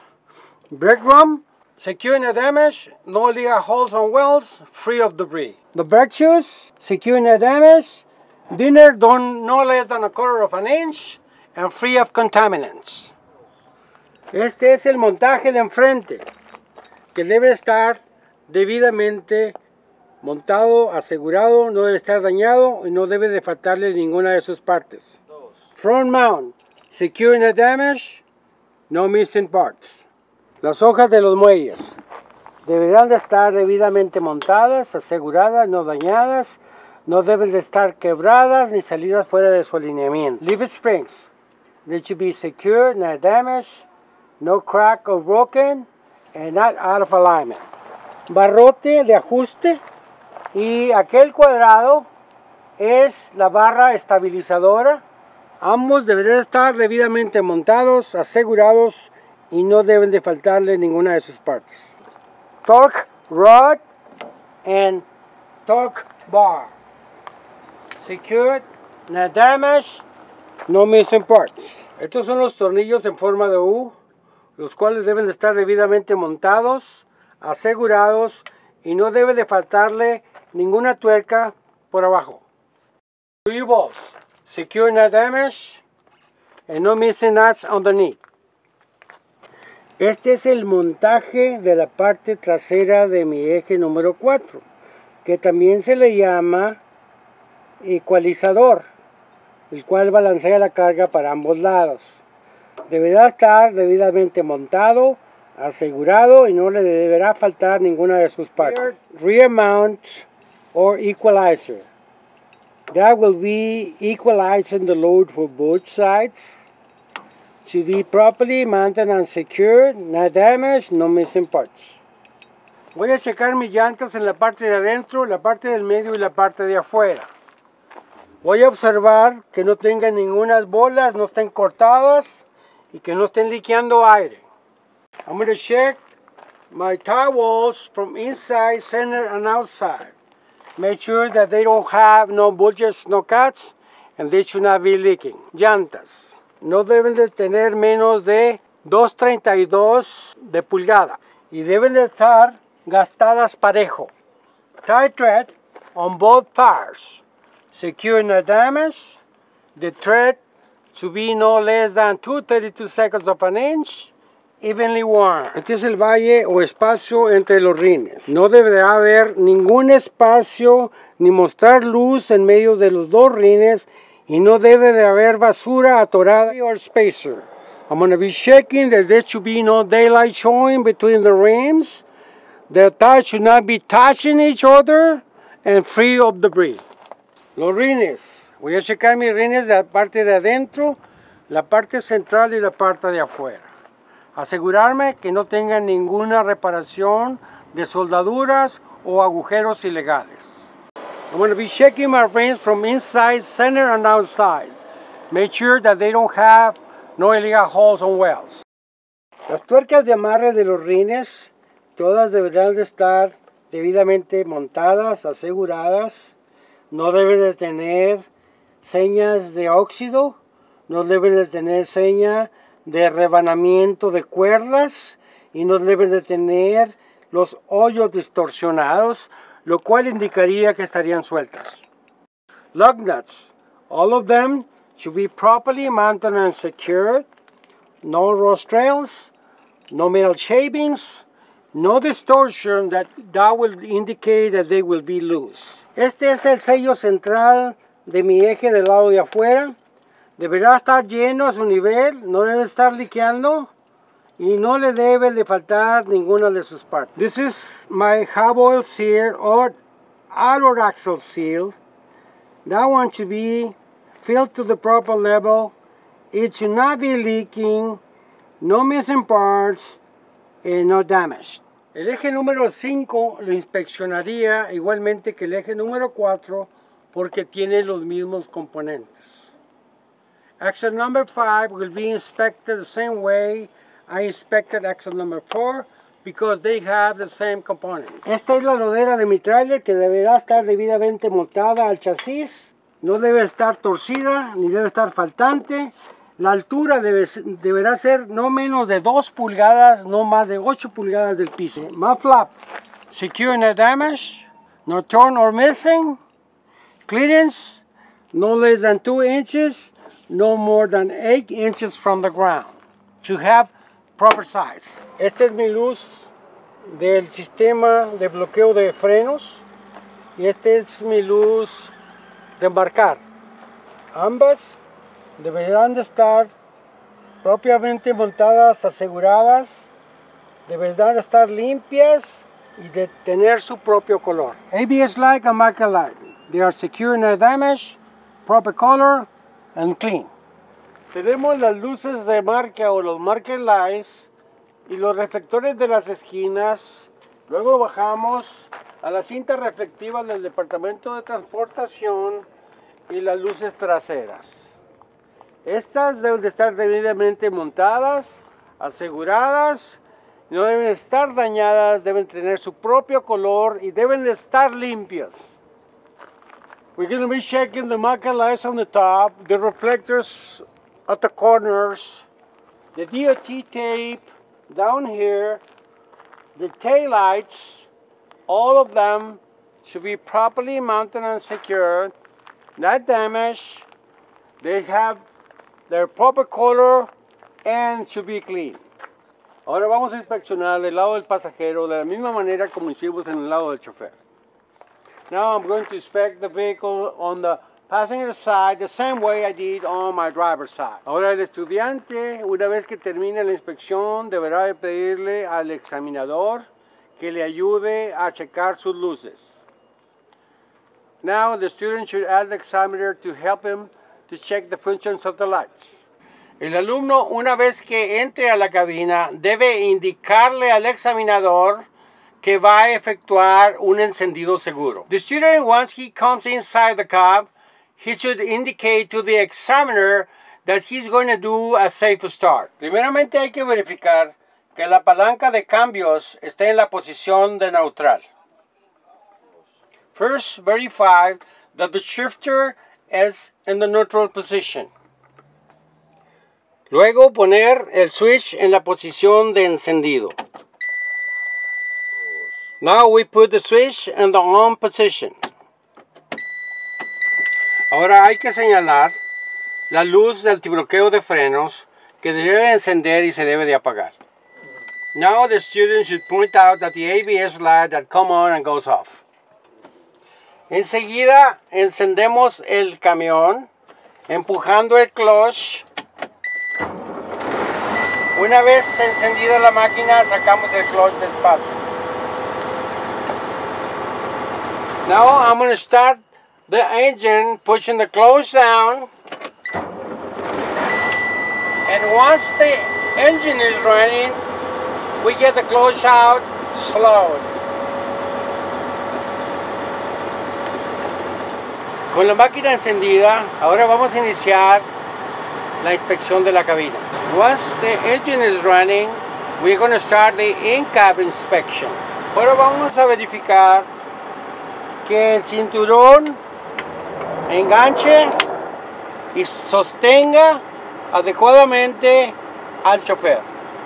Brake drum secure no damage, no illegal holes on wells, free of debris. The brake shoes secure no damage, dinner no less than 1/4 of an inch, and free of contaminants. Este es el montaje de enfrente, que debe estar debidamente montado, asegurado, no debe estar dañado y no debe de faltarle ninguna de sus partes. Front mount, secure no damage, no missing parts. Las hojas de los muelles deberán de estar debidamente montadas, aseguradas, no dañadas, no deben de estar quebradas ni salidas fuera de su alineamiento. Leaf springs, they should be secure, not damaged, no crack or broken, and not out of alignment. Barrote de ajuste, y aquel cuadrado es la barra estabilizadora. Ambos deberán estar debidamente montados, asegurados y no deben de faltarle ninguna de sus partes. Torque rod and torque bar. Secured, no damage, no missing parts. Estos son los tornillos en forma de U, los cuales deben de estar debidamente montados, asegurados y no debe de faltarle ninguna tuerca por abajo. U-bolts, secure, no damage, and no missing nuts underneath. Este es el montaje de la parte trasera de mi eje número 4, que también se le llama ecualizador, el cual balancea la carga para ambos lados. Deberá estar debidamente montado, asegurado y no le deberá faltar ninguna de sus partes. Rear mount or equalizer. That will be equalizing the load for both sides. Should be properly mounted and secured, no damage, no missing parts. Voy a checar mis llantas en la parte de adentro, la parte del medio y la parte de afuera. Voy a observar que no tengan ninguna bolas, no estén cortadas y que no estén liqueando aire. I'm going to check my tire walls from inside, center, and outside. Make sure that they don't have no bulges, no cuts, and they should not be leaking. Llantas. No deben de tener menos de 2.32 de pulgada y deben de estar gastadas parejo. Tire tread on both tires. Secure, no damage. The tread should be no less than 2/32 of an inch, evenly worn. Este es el valle o espacio entre los rines. No deberá haber ningún espacio ni mostrar luz en medio de los dos rines y no debe de haber basura atorada or spacer. I'm going to be checking that there should be no daylight showing between the rims. The tires should not be touching each other and free of debris. Los rines. Voy a checar mis rines de la parte de adentro, la parte central y la parte de afuera. Asegurarme que no tengan ninguna reparación de soldaduras o agujeros ilegales. I'm going to be checking my rings from inside, center, and outside. Make sure that they don't have no illegal holes on wells. Las tuercas de amarre de los rines, todas deberán de estar debidamente montadas, aseguradas. No deben de tener señas de óxido, no deben de tener seña de rebanamiento de cuerdas y no deben de tener los hoyos distorsionados, lo cual indicaría que estarían sueltas. Lug nuts, all of them should be properly mounted and secured. No rust trails, no metal shavings, no distortion that will indicate that they will be loose. Este es el sello central de mi eje del lado de afuera. Deberá estar lleno a su nivel, no debe estar liqueando y no le debe de faltar ninguna de sus partes. This is my hub oil seal or outer axle seal. That one should be filled to the proper level it should not be leaking, no missing parts, and no damage. El eje número 5 lo inspeccionaría igualmente que el eje número 4 porque tiene los mismos componentes. Axle number 5 will be inspected the same way I inspected axle number 4 because they have the same components. Esta es la lodera de mi tráiler que deberá estar debidamente montada al chasis. No debe estar torcida ni debe estar faltante. La altura deberá ser no menos de 2 pulgadas, no más de 8 pulgadas del piso. Mud flap, secure no damage, no torn or missing. Clearance, no less than 2 inches, no more than 8 inches from the ground. To have proper size. Esta es mi luz del sistema de bloqueo de frenos. Y esta es mi luz de embarcar. Ambas deberán de estar propiamente montadas, aseguradas, deberán de estar limpias y de tener su propio color. ABS light and marker light. They are secure, no damage, proper color and clean. Tenemos las luces de marca o los marker lights y los reflectores de las esquinas. Luego bajamos a las cintas reflectivas del departamento de transportación y las luces traseras. Estas deben de estar debidamente montadas, aseguradas, no deben estar dañadas, deben tener su propio color y deben de estar limpias. We're going to be checking the marker lights on the top, the reflectors at the corners, the DOT tape down here, the tail lights, all of them should be properly mounted and secured, not damaged. They have their proper color and should be clean. Ahora vamos a inspeccionar el lado del pasajero de la misma manera como hicimos en el lado del chofer. Now I'm going to inspect the vehicle on the passenger side the same way I did on my driver's side. Ahora el estudiante, una vez que termine la inspección, deberá pedirle al examinador que le ayude a checar sus luces. Now the student should ask the examiner to help him to check the functions of the lights. El alumno, una vez que entre a la cabina, debe indicarle al examinador que va a efectuar un encendido seguro. The student, once he comes inside the cab, he should indicate to the examiner that he's going to do a safe start. Primeramente hay que verificar que la palanca de cambios esté en la posición de neutral. First, verify that the shifter is in the neutral position. Luego poner el switch en la posición de encendido. Now we put the switch in the on position. Ahora hay que señalar la luz del antibloqueo de frenos que se debe encender y se debe de apagar. Now the student should point out that the ABS light that comes on and goes off. Enseguida encendemos el camión empujando el clutch. Una vez encendida la máquina, sacamos el clutch despacio. Now I'm going to start the engine, pushing the clutch down. And once the engine is running, we get the clutch out slowly. Con la máquina encendida, ahora vamos a iniciar la inspección de la cabina. Once the engine is running, we're going to start the in-cab inspection. Ahora vamos a verificar que el cinturón enganche y sostenga adecuadamente al chofer.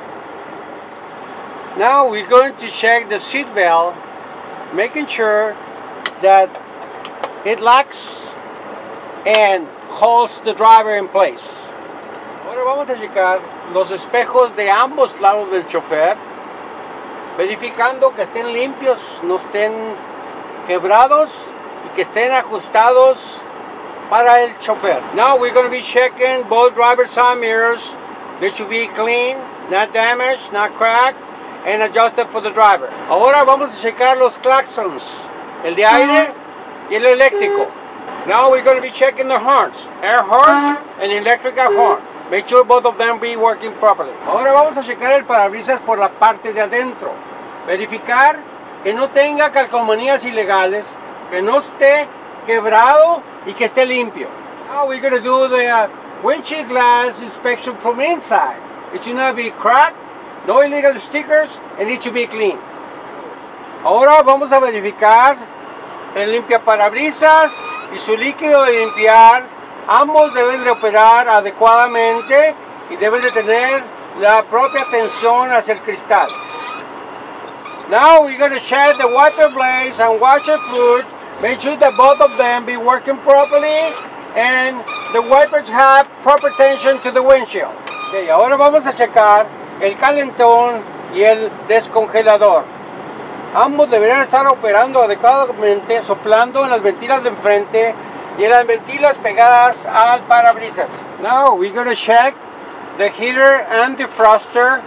Now we're going to check the seat belt, making sure that it locks and holds the driver in place. Ahora vamos a checar los espejos de ambos lados del chofer, verificando que estén limpios, no estén quebrados y que estén ajustados para el chofer. Now we're going to be checking both driver's side mirrors. They should be clean, not damaged, not cracked, and adjusted for the driver. Ahora vamos a checar los claxons, el de aire y el eléctrico. Now we're going to be checking the horns, air horn and electrical horn. Make sure both of them be working properly. Ahora vamos a checar el parabrisas por la parte de adentro. Verificar que no tenga calcomanías ilegales, que no esté quebrado y que esté limpio. Now we're going to do the windshield glass inspection from inside. It should not be cracked, no illegal stickers, and it should be clean. Ahora vamos a verificar el limpiaparabrisas y su líquido de limpiar. Ambos deben de operar adecuadamente y deben de tener la propia tensión hacia el cristal. Now we're going to check the wiper blades and washer fluid. Make sure that both of them be working properly and the wipers have proper tension to the windshield. Okay, ahora vamos a checar el calentón y el descongelador. Ambos deberán estar operando adecuadamente, soplando en las ventilas de enfrente y en las ventilas pegadas al parabrisas. Now we're going to check the heater and defroster.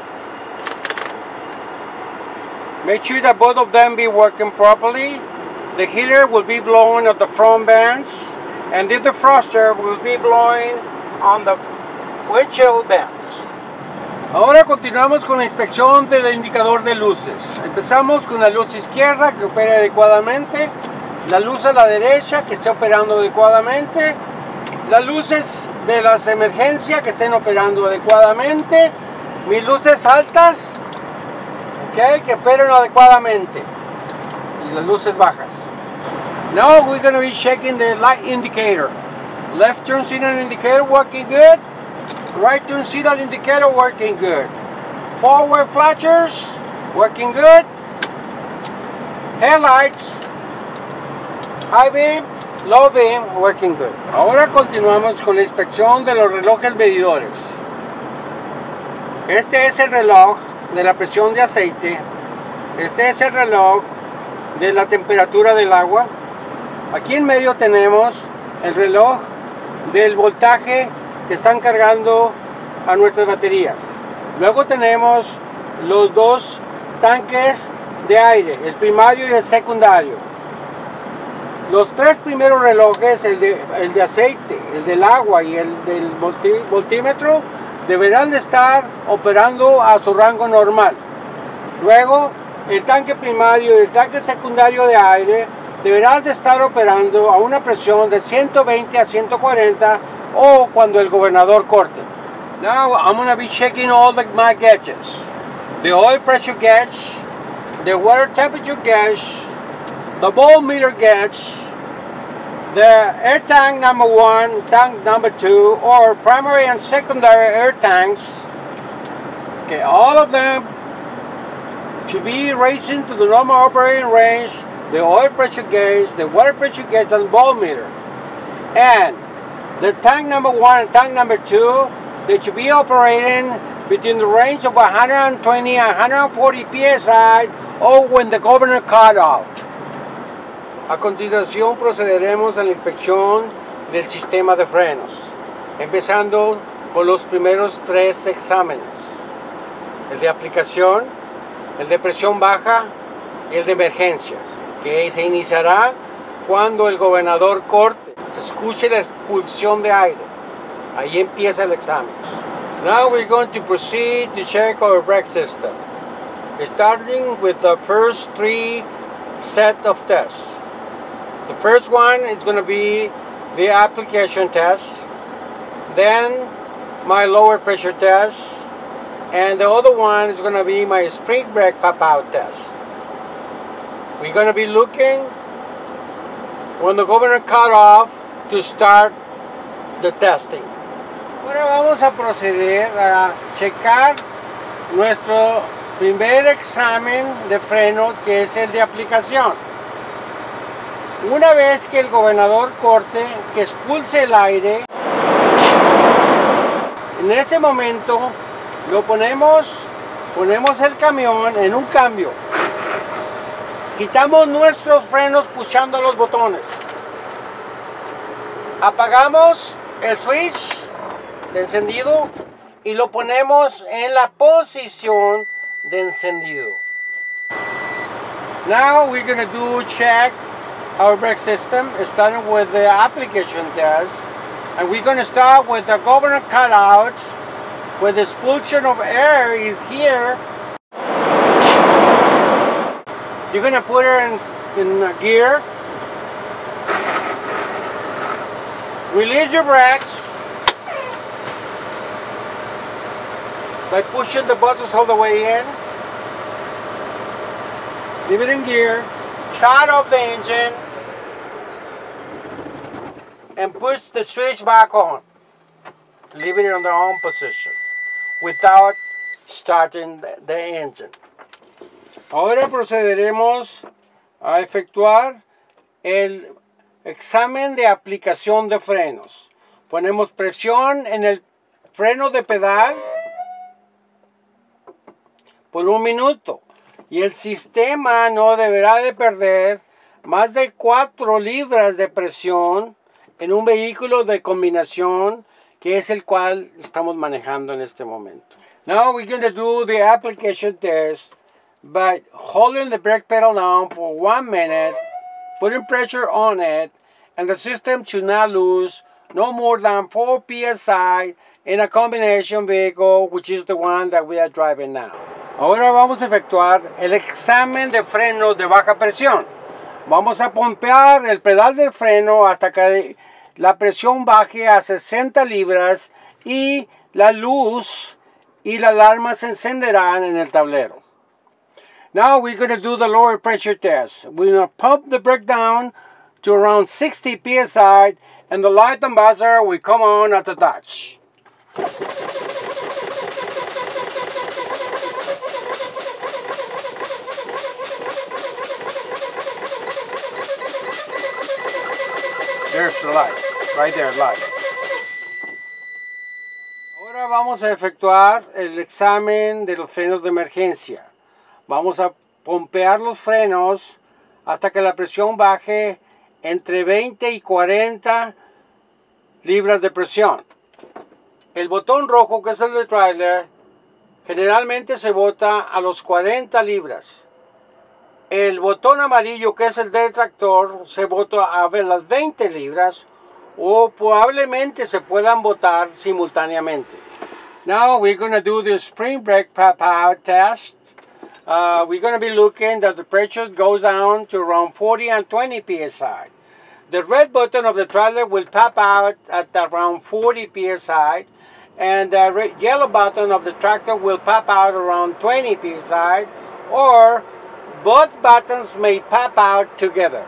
Make sure that both of them be working properly. The heater will be blowing at the front vents and the defroster will be blowing on the windshield vents. Ahora continuamos con la inspección del indicador de luces. Empezamos con la luz izquierda que opera adecuadamente, la luz a la derecha que esté operando adecuadamente, las luces de las emergencias que estén operando adecuadamente, mis luces altas que operen adecuadamente y las luces bajas. Now we're going to be checking the light indicator. Left turn signal indicator working good. Right turn signal indicator working good. Forward flashers working good. Headlights, high beam, low beam working good. Ahora continuamos con la inspección de los relojes medidores. Este es el reloj de la presión de aceite. Este es el reloj de la temperatura del agua. Aquí en medio tenemos el reloj del voltaje que están cargando a nuestras baterías. Luego tenemos los dos tanques de aire, el primario y el secundario. Los tres primeros relojes, el de aceite, el del agua y el del voltímetro, deberán de estar operando a su rango normal. Luego, el tanque primario y el tanque secundario de aire deberán de estar operando a una presión de 120 a 140 o cuando el gobernador corte. Now I'm going to be checking all my gauges. The oil pressure gauge, the water temperature gauge, the voltmeter gauge, the air tank number 1, tank number 2, or primary and secondary air tanks. Okay, all of them should be racing to the normal operating range. The oil pressure gauge, the water pressure gauge, and voltmeter. And the tank number 1 and tank number 2, they should be operating between the range of 120 and 140 psi or when the governor cut out. A continuación procederemos a la inspección del sistema de frenos, empezando con los primeros tres exámenes: el de aplicación, el de presión baja y el de emergencias, que se iniciará cuando el gobernador corte, se escuche la expulsión de aire. Ahí empieza el examen. Now we're going to proceed to check our brake system, starting with the first three set of tests. The first one is going to be the application test, then my lower pressure test, and the other one is going to be my spring brake pop-out test. We're going to be looking when the governor cut off to start the testing. Ahora vamos a proceder a checar nuestro primer examen de frenos, que es el de aplicación. Una vez que el gobernador corte, que expulse el aire, en ese momento ponemos el camión en un cambio. Quitamos nuestros frenos pulsando los botones. Apagamos el switch de encendido y lo ponemos en la posición de encendido. Now we're going to check our brake system, starting with the application test. And we're going to start with the governor cutout, where the expulsion of air is here. You're going to put her in gear. Release your brakes by pushing the buttons all the way in. Leave it in gear. Shut off the engine and push the switch back on. Leaving it on the on position without starting the engine. Ahora procederemos a efectuar el examen de aplicación de frenos. Ponemos presión en el freno de pedal por 1 minuto y el sistema no deberá de perder más de 4 libras de presión en un vehículo de combinación, que es el cual estamos manejando en este momento. Now we're going to do the application test by holding the brake pedal down for 1 minute, putting pressure on it, and the system should not lose no more than 4 psi in a combination vehicle, which is the one that we are driving now. Ahora vamos a efectuar el examen de frenos de baja presión. Vamos a pompear el pedal del freno hasta que la presión baje a 60 libras y la luz y la alarma se encenderán en el tablero. Now we're going to do the lower pressure test. We're going to pump the brake down to around 60 psi and the light and buzzer will come on at the touch. There's the light, right there, light. Ahora vamos a efectuar el examen de los frenos de emergencia. Vamos a pompear los frenos hasta que la presión baje entre 20 y 40 libras de presión. El botón rojo, que es el de trailer, generalmente se bota a los 40 libras. El botón amarillo, que es el del tractor, se bota a las 20 libras o probablemente se puedan botar simultáneamente. Now we're going to do the spring brake pop-out test. We're going to be looking that the pressure goes down to around 40 and 20 psi. The red button of the trailer will pop out at around 40 psi, and the yellow button of the tractor will pop out around 20 psi, or both buttons may pop out together.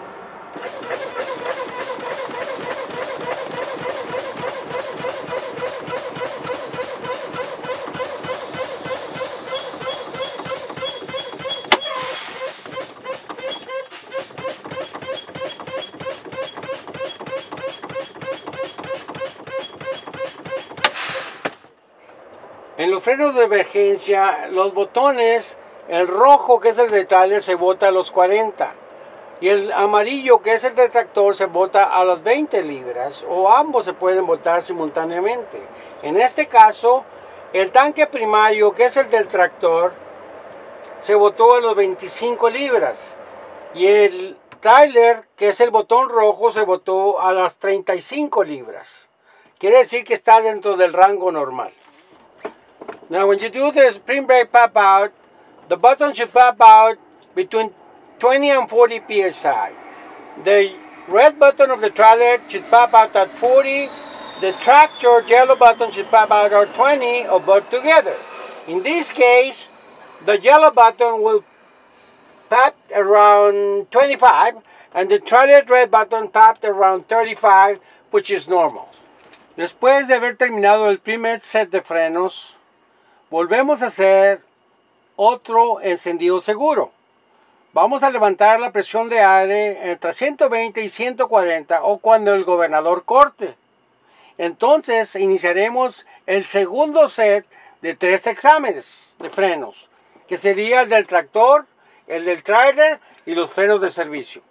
En los frenos de emergencia, los botones, el rojo, que es el de trailer, se bota a los 40 y el amarillo, que es el de tractor, se bota a las 20 libras, o ambos se pueden botar simultáneamente. En este caso, el tanque primario, que es el del tractor, se botó a los 25 libras y el trailer, que es el botón rojo, se botó a las 35 libras. Quiere decir que está dentro del rango normal. Now when you do the spring brake pop out, the button should pop out between 20 and 40 psi. The red button of the trailer should pop out at 40. The tractor yellow button should pop out at 20, or both together. In this case, the yellow button will pop around 25, and the trailer red button popped around 35, which is normal. Después de haber terminado el primer set de frenos, volvemos a hacer otro encendido seguro. Vamos a levantar la presión de aire entre 120 y 140 o cuando el gobernador corte. Entonces iniciaremos el segundo set de 3 exámenes de frenos, que sería el del tractor, el del trailer y los frenos de servicio.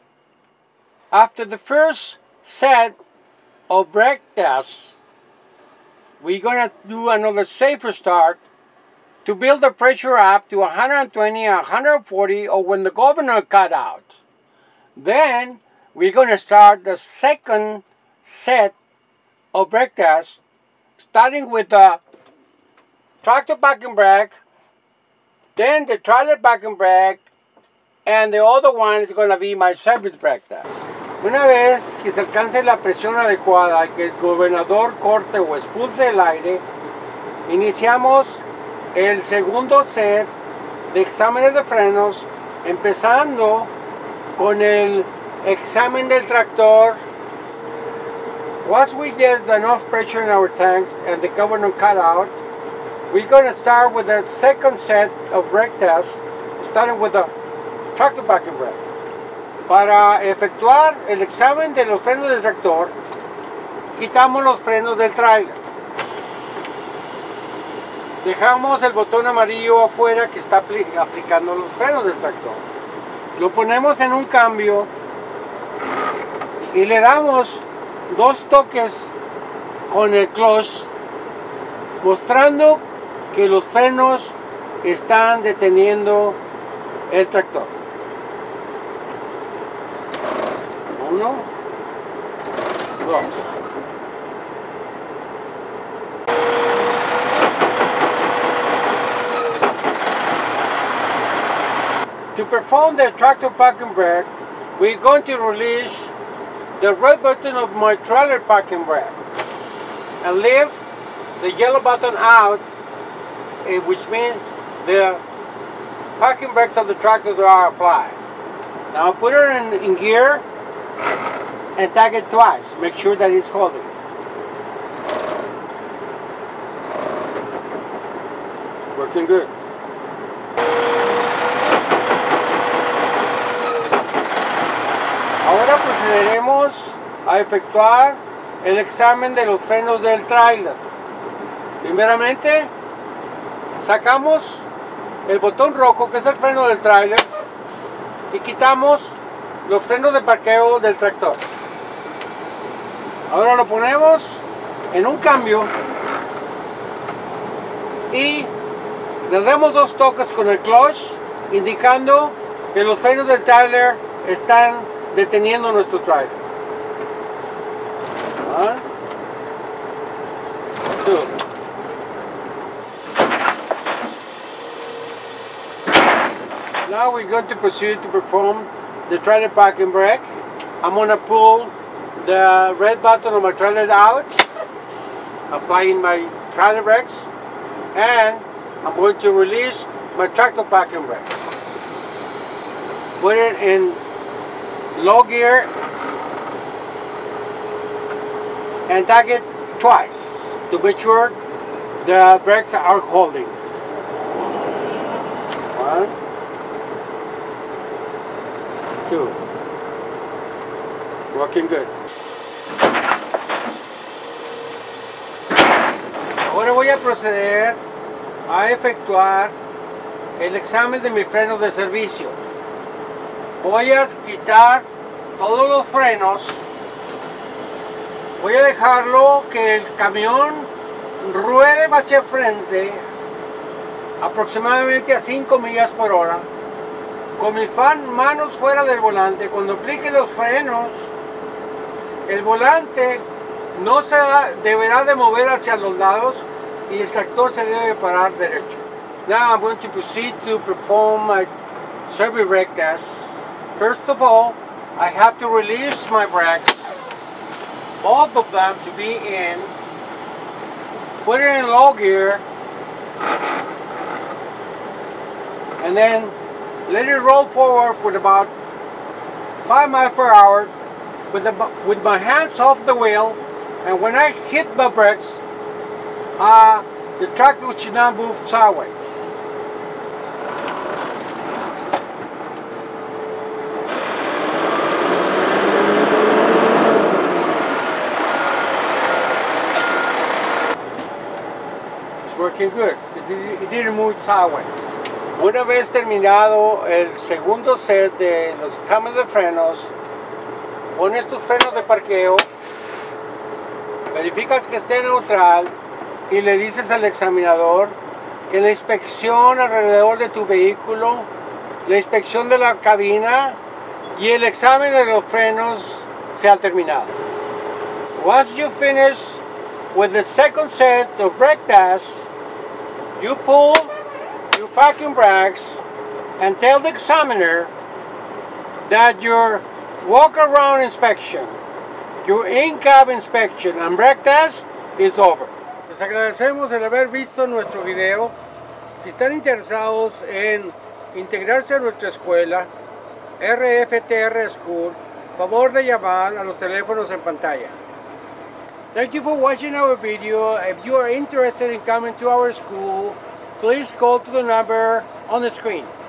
After the first set of brake tests, we're going to do another safer start to build the pressure up to 120, 140, or when the governor cut out. Then we're going to start the second set of brake test, starting with the tractor parking brake, then the trailer parking brake, and the other one is going to be my service brake test. Una vez que se alcance la presión adecuada y que el gobernador corte o expulse el aire, iniciamos el segundo set de exámenes de frenos, empezando con el examen del tractor. Once we get enough pressure in our tanks and the governor cut out, we're going to start with the second set of brake tests, starting with the tractor parking brake. Para efectuar el examen de los frenos del tractor, quitamos los frenos del trailer. Dejamos el botón amarillo afuera que está aplicando los frenos del tractor. Lo ponemos en un cambio y le damos 2 toques con el clutch, mostrando que los frenos están deteniendo el tractor. 1, 2. To perform the tractor parking brake, we're going to release the red button of my trailer parking brake and leave the yellow button out, which means the parking brakes of the tractor are applied. Now put it in gear and tag it twice. Make sure that it's holding. Working good. Ahora procederemos a efectuar el examen de los frenos del tráiler. Primeramente, sacamos el botón rojo, que es el freno del tráiler, y quitamos los frenos de parqueo del tractor. Ahora lo ponemos en un cambio y le damos 2 toques con el clutch, indicando que los frenos del tráiler están deteniendo nuestro tráiler. 1, 2. Now we're going to proceed to perform the trailer parking brake. I'm going to pull the red button of my trailer out, applying my trailer brakes, and I'm going to release my tractor parking brake. Put it in low gear and tag it twice to make sure the brakes are holding. 1, 2. Working good. Ahora voy a proceder a efectuar el examen de mis frenos de servicio. Voy a quitar todos los frenos. Voy a dejarlo que el camión ruede hacia el frente aproximadamente a 5 millas por hora, con mis manos fuera del volante. Cuando aplique los frenos, el volante no se deberá de mover hacia los lados y el tractor se debe parar derecho. Now I'm going to proceed to perform my service brake test. First of all, I have to release my brakes, both of them to be in, put it in low gear, and then let it roll forward for about 5 miles per hour with my hands off the wheel, and when I hit my brakes, the tractor should not move sideways. It's working good. It didn't move sideways. Una vez terminado el segundo set de los exámenes de frenos, pones tus frenos de parqueo, verificas que esté neutral y le dices al examinador que la inspección alrededor de tu vehículo, la inspección de la cabina y el examen de los frenos se ha terminado. Once you finish with the second set of brake tests, you pull your parking brakes and tell the examiner that your walk-around inspection, your in-cab inspection and brake test is over. Les agradecemos el haber visto nuestro video. Si están interesados en integrarse a nuestra escuela, RFTR School, favor de llamar a los teléfonos en pantalla. Thank you for watching our video. If you are interested in coming to our school, please call to the number on the screen.